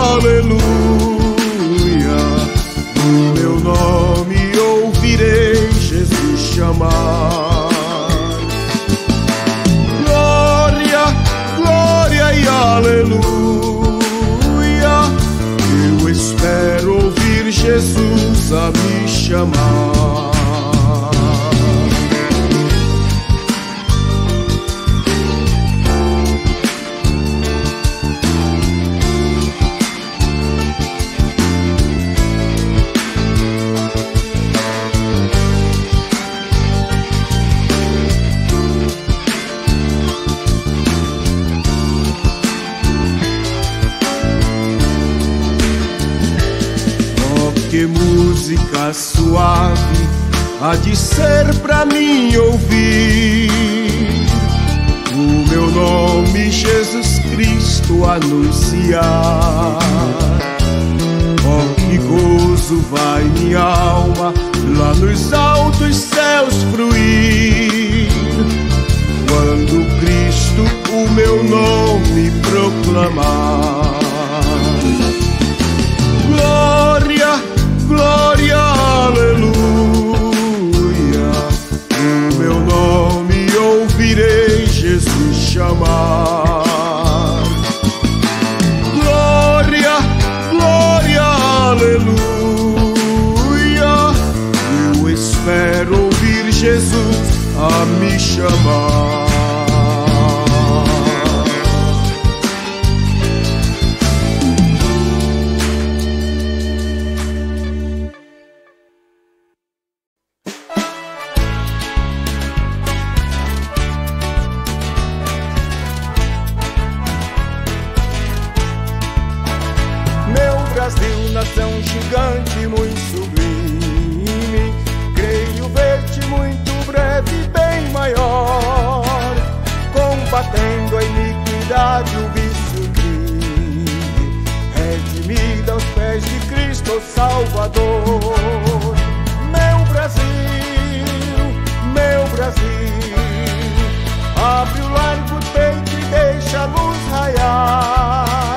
aleluia, o meu nome ouvirei Jesus chamar. Glória, glória e aleluia, eu espero que música suave há de ser pra mim ouvir o meu nome, Jesus Cristo, anunciar. Oh, que gozo vai minha alma lá nos altos céus fruir, quando Cristo o meu nome proclamar. Glória, glória, aleluia, o meu nome ouvirei Jesus chamar. Glória, glória, aleluia, eu espero ouvir Jesus a me chamar. Brasil, nação gigante, muito sublime, creio ver-te muito breve, bem maior, combatendo a iniquidade, o vício, o crime, redimida aos pés de Cristo Salvador. Meu Brasil, abre o largo peito e deixa a luz raiar.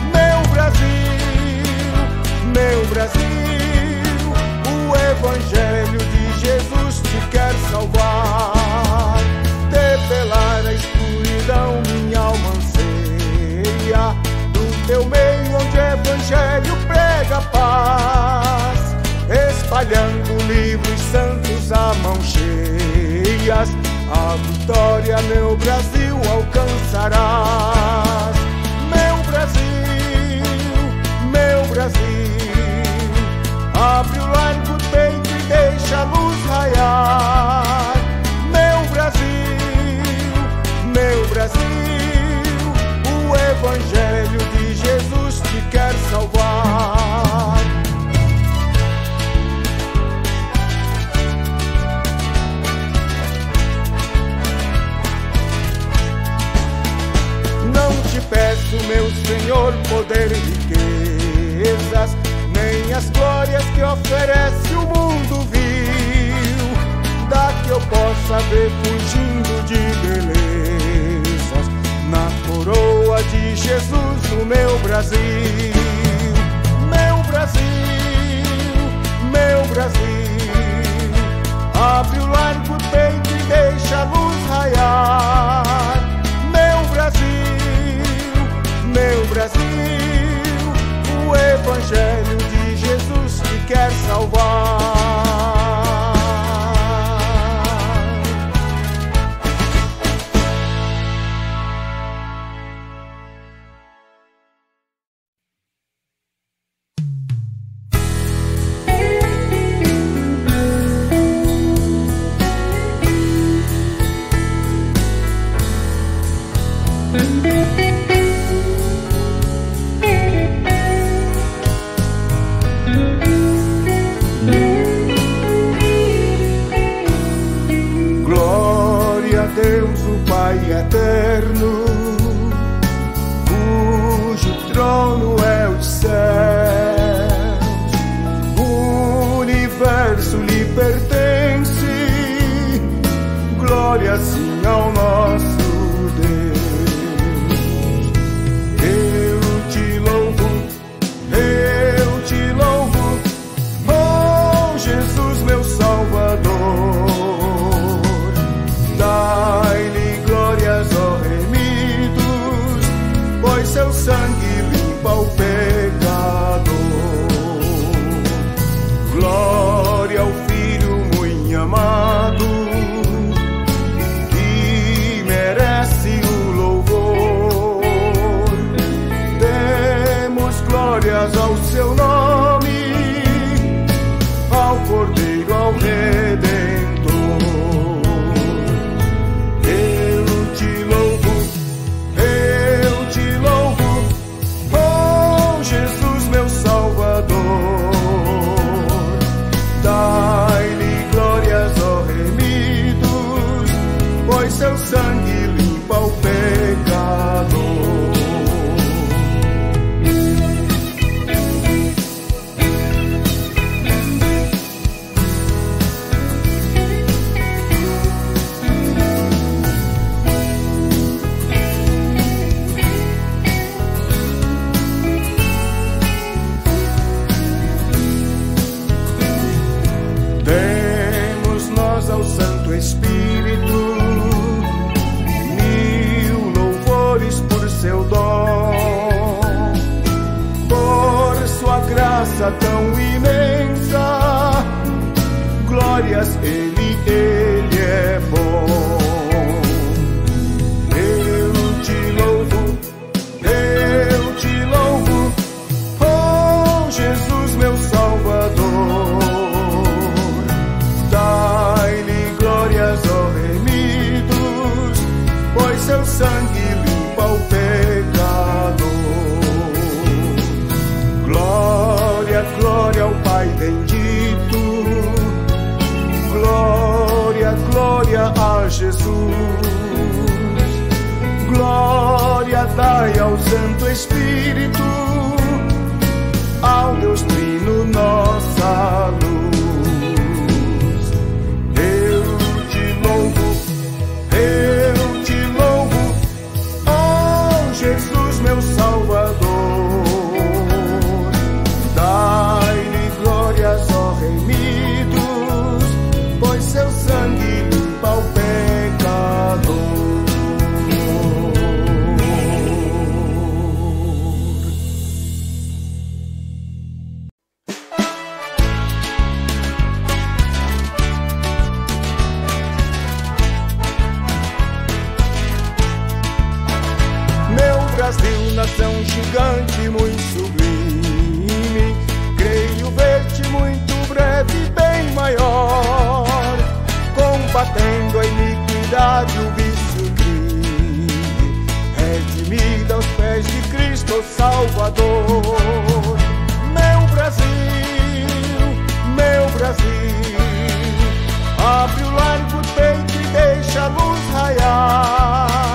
Meu Brasil, o Evangelho de Jesus te quer salvar. Debelar a escuridão, minha alma anseia, do teu meio onde o Evangelho prega paz, espalhando livros santos a mãos cheias, a vitória, meu Brasil, alcançarás. Meu Brasil, abre o largo peito e deixa a luz raiar. Meu Brasil, o Evangelho de Jesus te quer salvar. Não te peço, meu Senhor, poder e riquezas, nem as glórias que oferece o mundo vil, dá que eu possa ver fugindo de belezas, na coroa de Jesus no meu Brasil. Meu Brasil, abre o largo peito e deixa a luz raiar. Meu Brasil, o Evangelho de Jesus te quer salvar. Eterno, cujo trono é os céus, o universo lhe pertence, glória sim ao nosso Deus. Eu te louvo, oh Jesus, meu Salvador. Seu sangue limpa o pecador. Glória ao Filho muito amado, que merece o louvor. Demos glórias ao seu nome, ao Cordeiro, ao Redentor. Salvador, graça tão imensa. Glórias, Ele é bom. Eu te louvo, oh Jesus, meu Salvador. Dai-lhe glórias, ó remidos, pois seu sangue limpa o pecador. Glória, glória ao Pai bendito. Glória, glória a Jesus. Glória dai ao Santo Espírito, ao Deus Trino nossa luz. Eu te louvo, oh Jesus, meu Salvador. Dai-lhe glórias, ó remidos, pois seu sangue limpa o pecador. Brasil, nação gigante, muito sublime, creio ver-te muito breve, bem maior, combatendo a iniquidade, o vício, o crime, redimida aos pés de Cristo Salvador. Meu Brasil, abre o largo peito e deixa a luz raiar.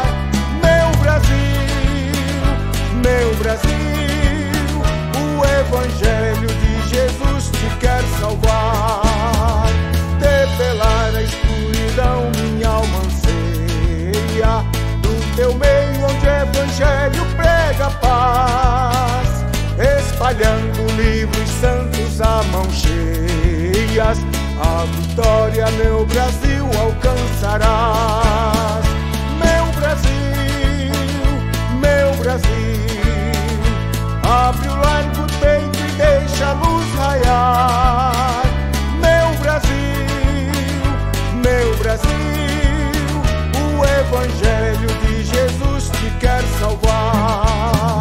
Meu Brasil, o Evangelho de Jesus te quer salvar. Debelar a escuridão, minha alma anseia, do teu meio onde o Evangelho prega paz, espalhando livros santos a mãos cheias, a vitória, meu Brasil, alcançarás. Meu Brasil, abre o largo peito e deixa a luz raiar. Meu Brasil, o Evangelho de Jesus te quer salvar.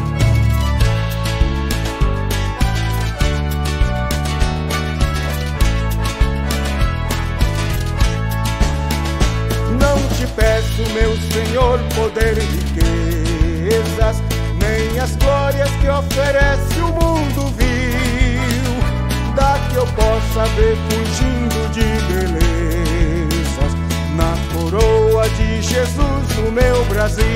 Não te peço, meu Senhor, poder e riquezas, nem as glórias que oferece o mundo vil, dá que eu possa ver fugindo de belezas, na coroa de Jesus no meu Brasil.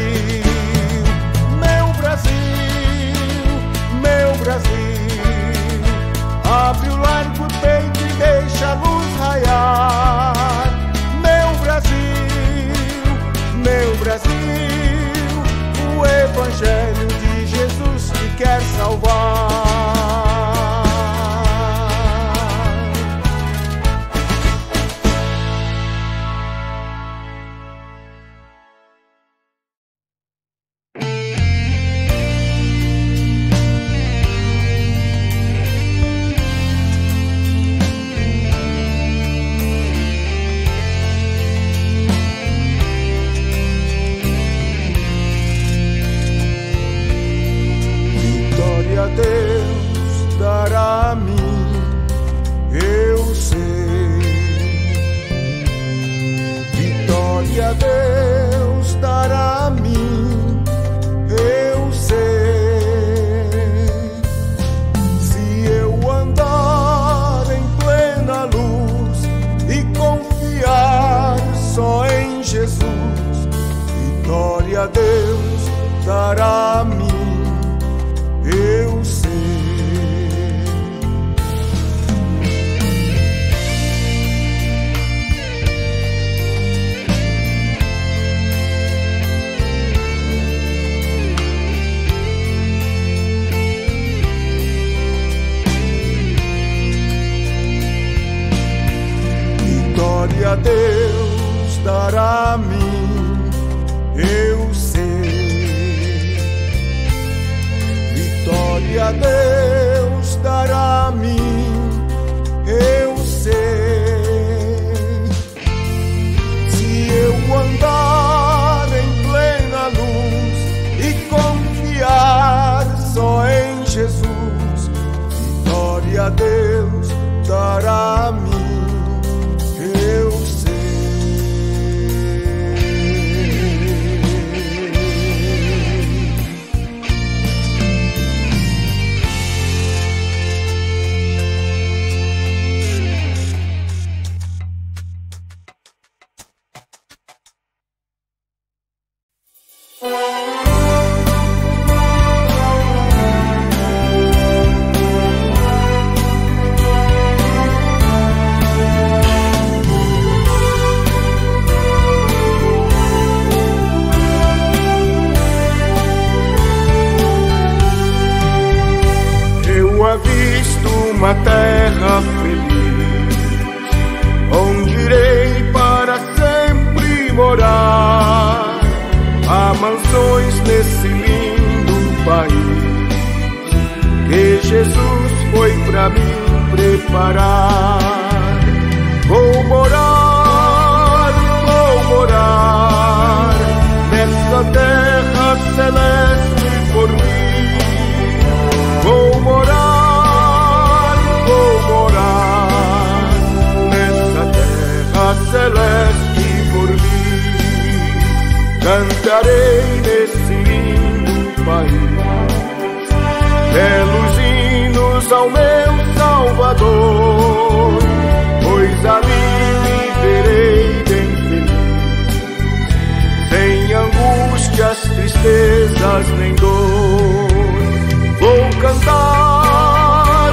Meu Brasil, abre o largo peito e deixa a luz raiar. Meu Brasil, o Evangelho de Jesus te quer salvar. Deus dará a mim, eu sei. Vitória Deus dará a mim, eu sei. Se eu andar em plena luz e confiar só em Jesus, vitória Deus dará a mim, eu sei. Vitória Deus dará a mim, eu sei. Vitória Deus dará para mim, eu sei. Se eu andar em plena luz e confiar só em Jesus, vitória a Deus dará a mim, eu sei. Avisto uma terra feliz, onde irei para sempre morar. Há mansões nesse lindo país que Jesus foi pra mim preparar. Vou morar nessa terra celeste por mim. Vou morar nessa terra celeste por mim. Cantarei nesse lindo país belos hinos ao meu Salvador, pois ali viverei bem feliz, sem angústias, tristezas nem dor. Vou cantar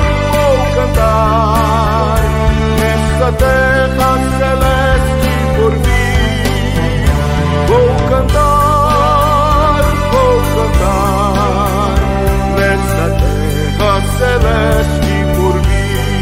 nessa terra celeste por mim. Vou cantar nessa terra celeste por mim.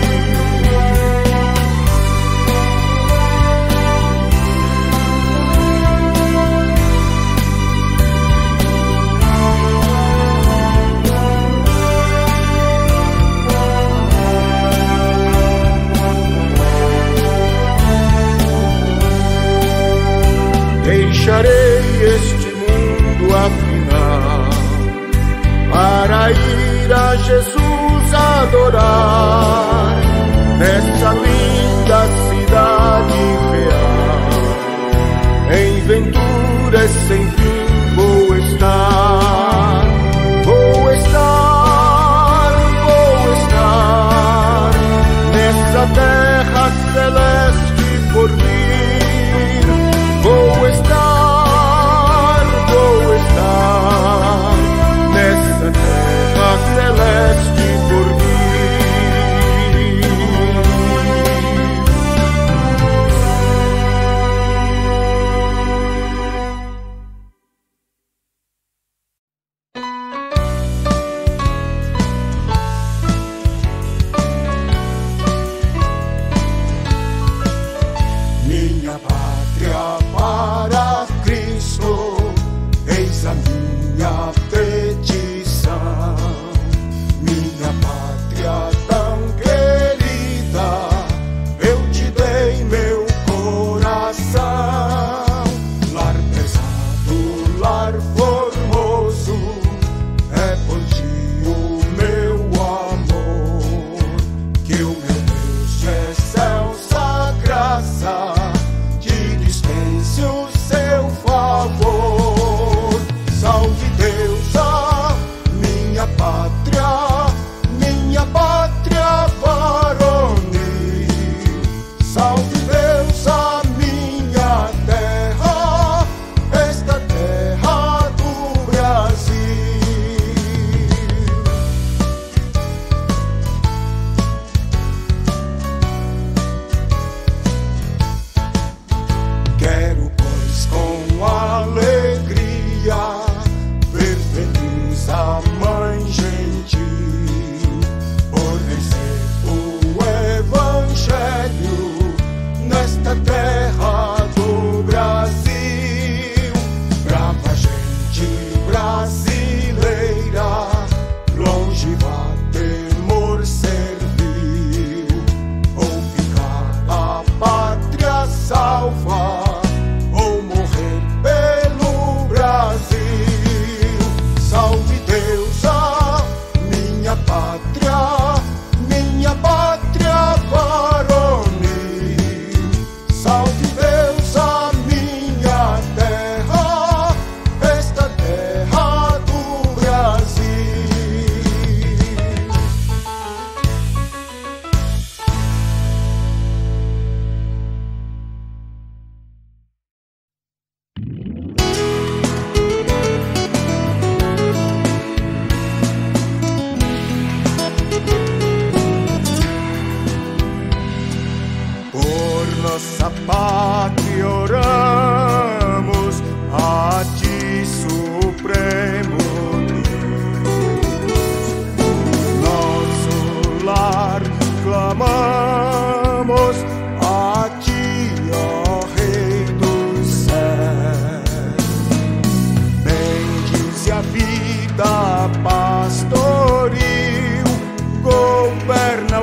Deixarei este mundo afinal para ir a Jesus adorar nessa linda cidade real. Em venturas sem fim vou estar nessa terra celeste por vir. Vou estar nessa terra celeste por mim.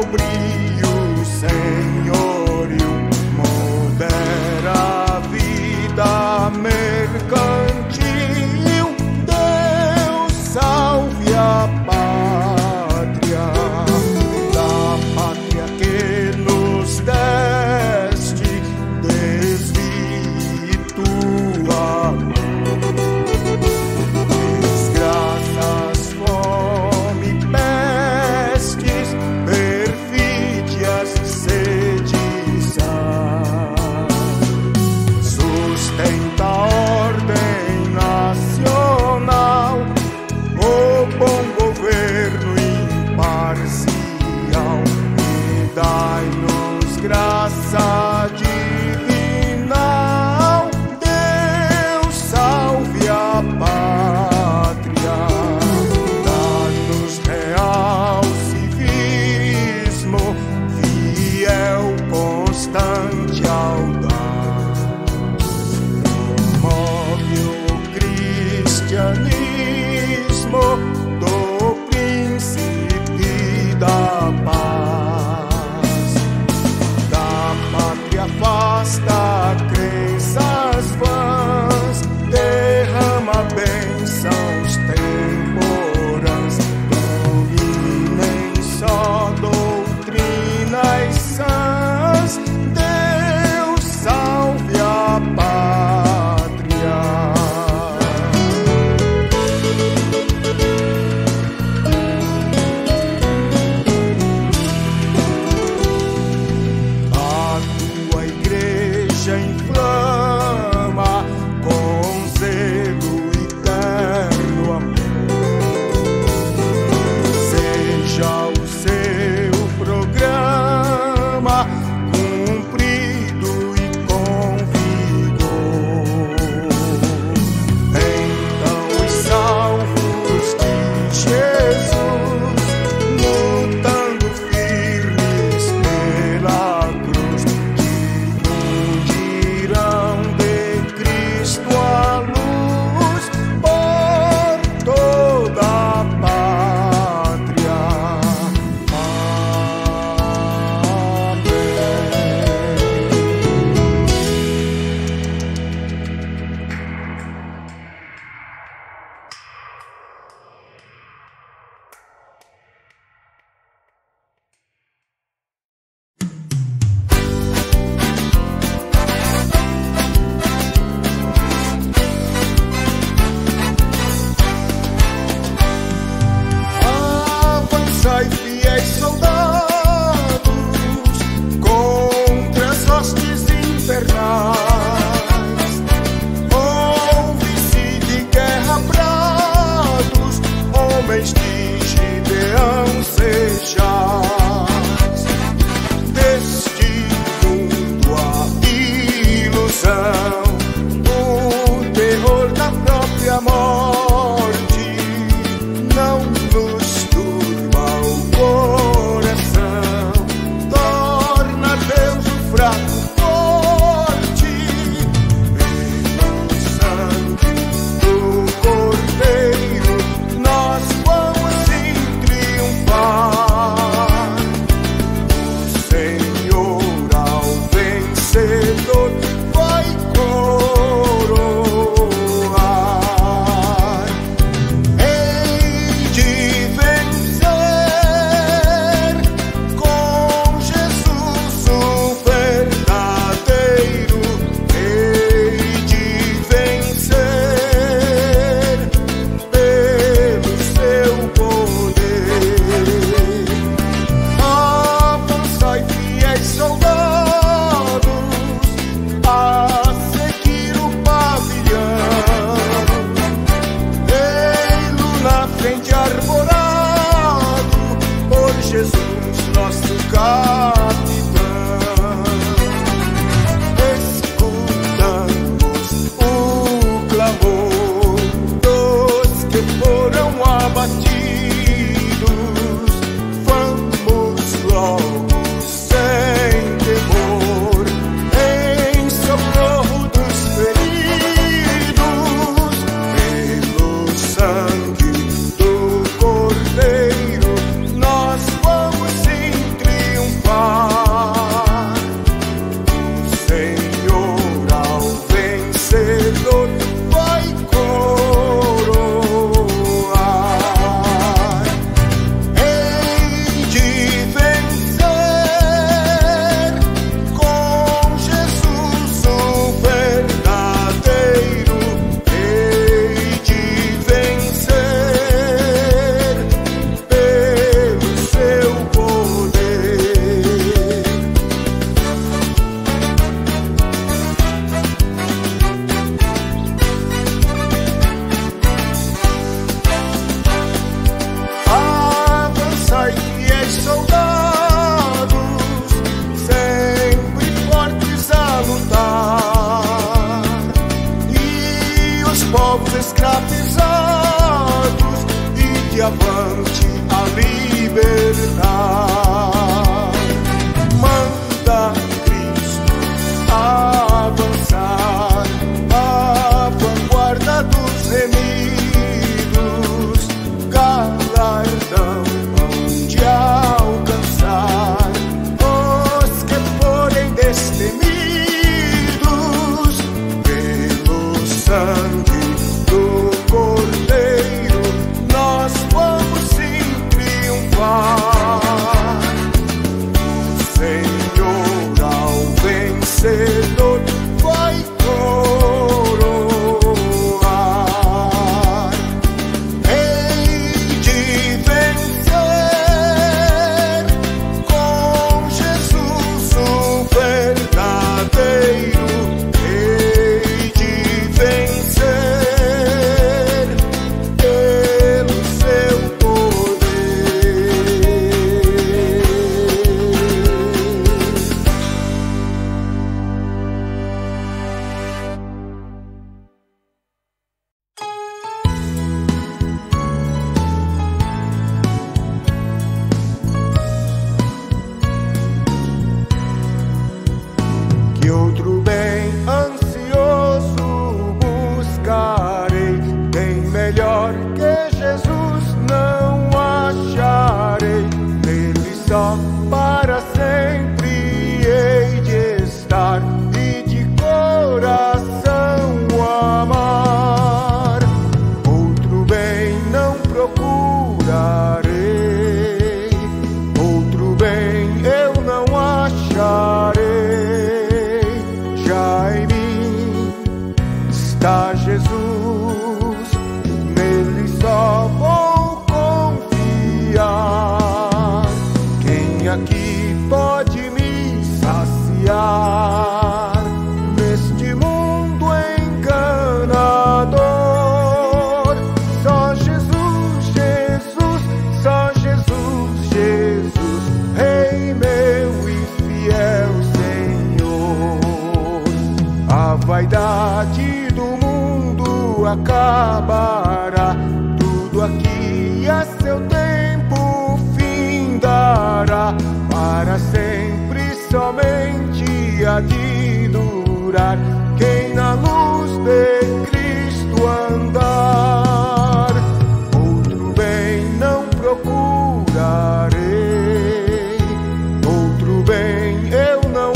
brilho senhoril, modera a vida mercantil. Deus salve a pátria, da pátria que nos deste, desvie tua mão. Desgraças, fome, pestes, perfídias, sedição, sustenta a ordem nacional, o bom governo imparcial, e dai-nos graça divinal. Deus salve a pátria, dá-nos real civismo, fiel, constante, audaz. Promove o cristianismo do príncipe da paz. Da pátria afasta crenças vãs, derrama bênçãos temporãs, dominem só doutrinas sãs. Deus salve a pátria. A tua igreja inflama com zelo eterno amor. Seja o seu programa cumprido e com vigor. Então os salvos de Jesus, lutando firmes pela cruz, difundirão de Cristo a luz por toda a pátria. Avançai, fiéis soldados, contra as hostes infernais. Ouve-se de guerra brados, homens de Gibeão sejais. Deste mundo a ilusão, o terror da própria morte, não nos turba o coração. Torna Deus o fraco forte, pelo sangue do Cordeiro nós vamos sim triunfar. O Senhor ao vencedor vai coroar. Hei de vencer com Jesus o verdadeiro. Hei de vencer pelo seu poder. Avançai, fiéis soldados, a seguir o pavilhão. Ei-lo na frente arvorado por Jesus, nosso capitão. Escutamos o clamor dos que foram abatidos. Vamos logo sem temor em socorro dos feridos, pelo sangue do Cordeiro noite a libertar. Manda Cristo avançar à vanguarda dos remidos, galardão onde alcançar os que forem destemidos pelo sangue do Cordeiro. Nós vamos sim triunfar. O Senhor ao vencedor vai coroar. Hei de vencer com Jesus o verdadeiro. Hei de vencer pelo seu poder. Que outro bem ansioso buscarei, bem melhor que Jesus não acharei. Nele só para sempre hei de estar e de coração o amar. Outro bem não procurarei, outro bem eu não acharei. Já em mim está Jesus, nele só vou confiar. Quem aqui pode me saciar neste mundo enganador? Só Jesus, Jesus, só Jesus, Jesus, Rei meu e fiel Senhor. A vaidade do mundo acabará, tudo aqui a seu tempo findará. Para sempre somente há de durar quem na luz de Cristo andar. Outro bem não procurarei, outro bem eu não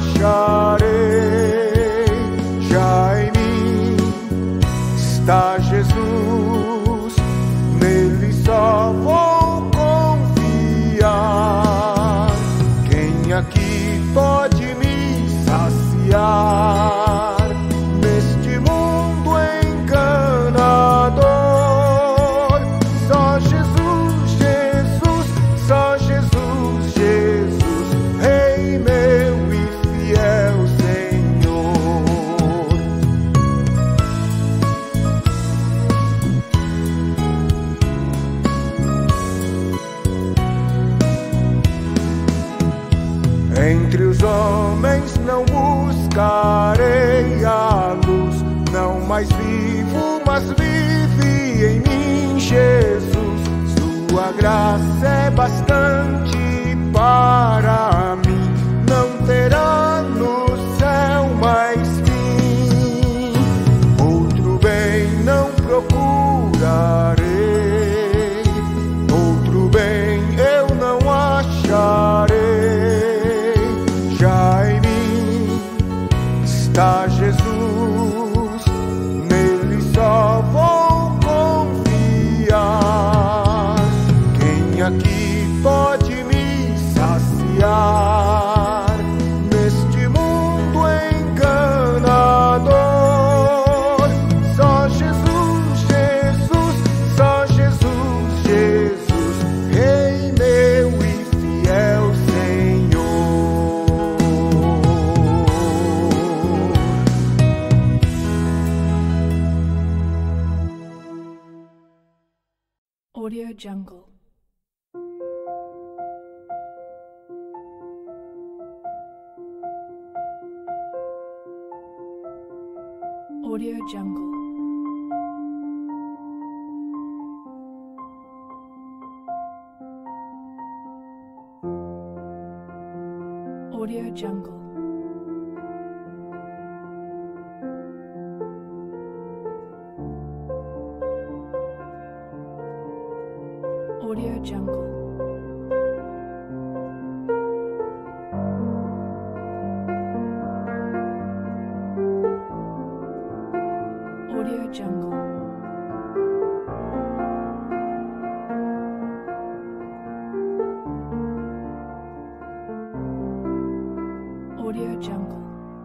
acharei. Já em mim está Jesus, nele só vou confiar. Quem aqui pode me saciar neste mundo enganador? Só Jesus, Jesus, só Jesus, Jesus, Rei meu e fiel Senhor. Entre os homens não buscarei a luz, não mais vivo, mas vive em mim Jesus. Sua graça é bastante para mim, não terá no céu mais fim. Outro bem não procurarei, outro bem eu não acharei. Já em mim está Jesus, nele só vou confiar. Quem aqui pode me saciar neste mundo enganador? Só Jesus, Jesus, só Jesus, Jesus, Rei meu e fiel Senhor. Audio Jungle. Audio Jungle. Audio Jungle. Audio Jungle. Audio Jungle. Audio Jungle.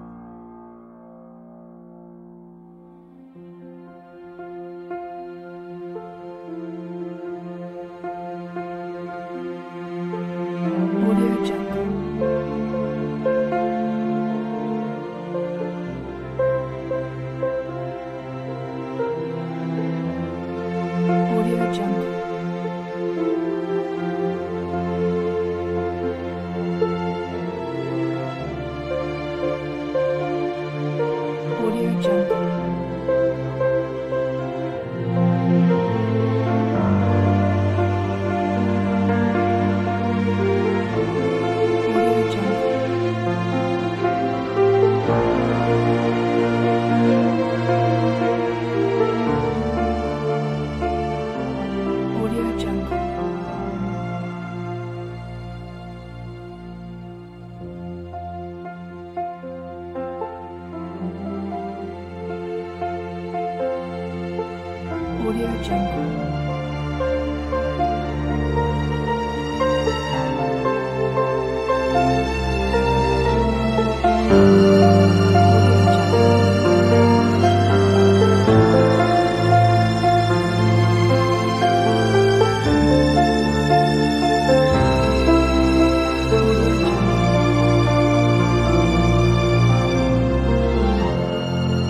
Audio Jungle. Audio Jungle. Audio Jungle. Audio Jungle. Audio Jungle.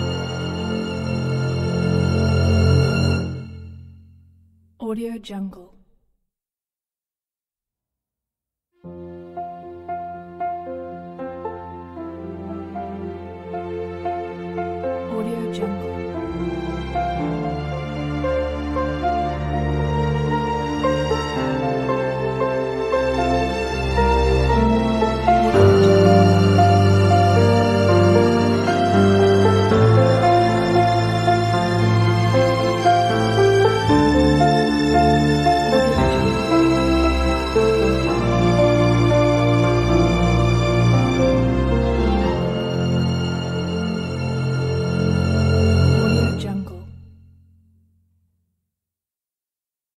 Audio Jungle.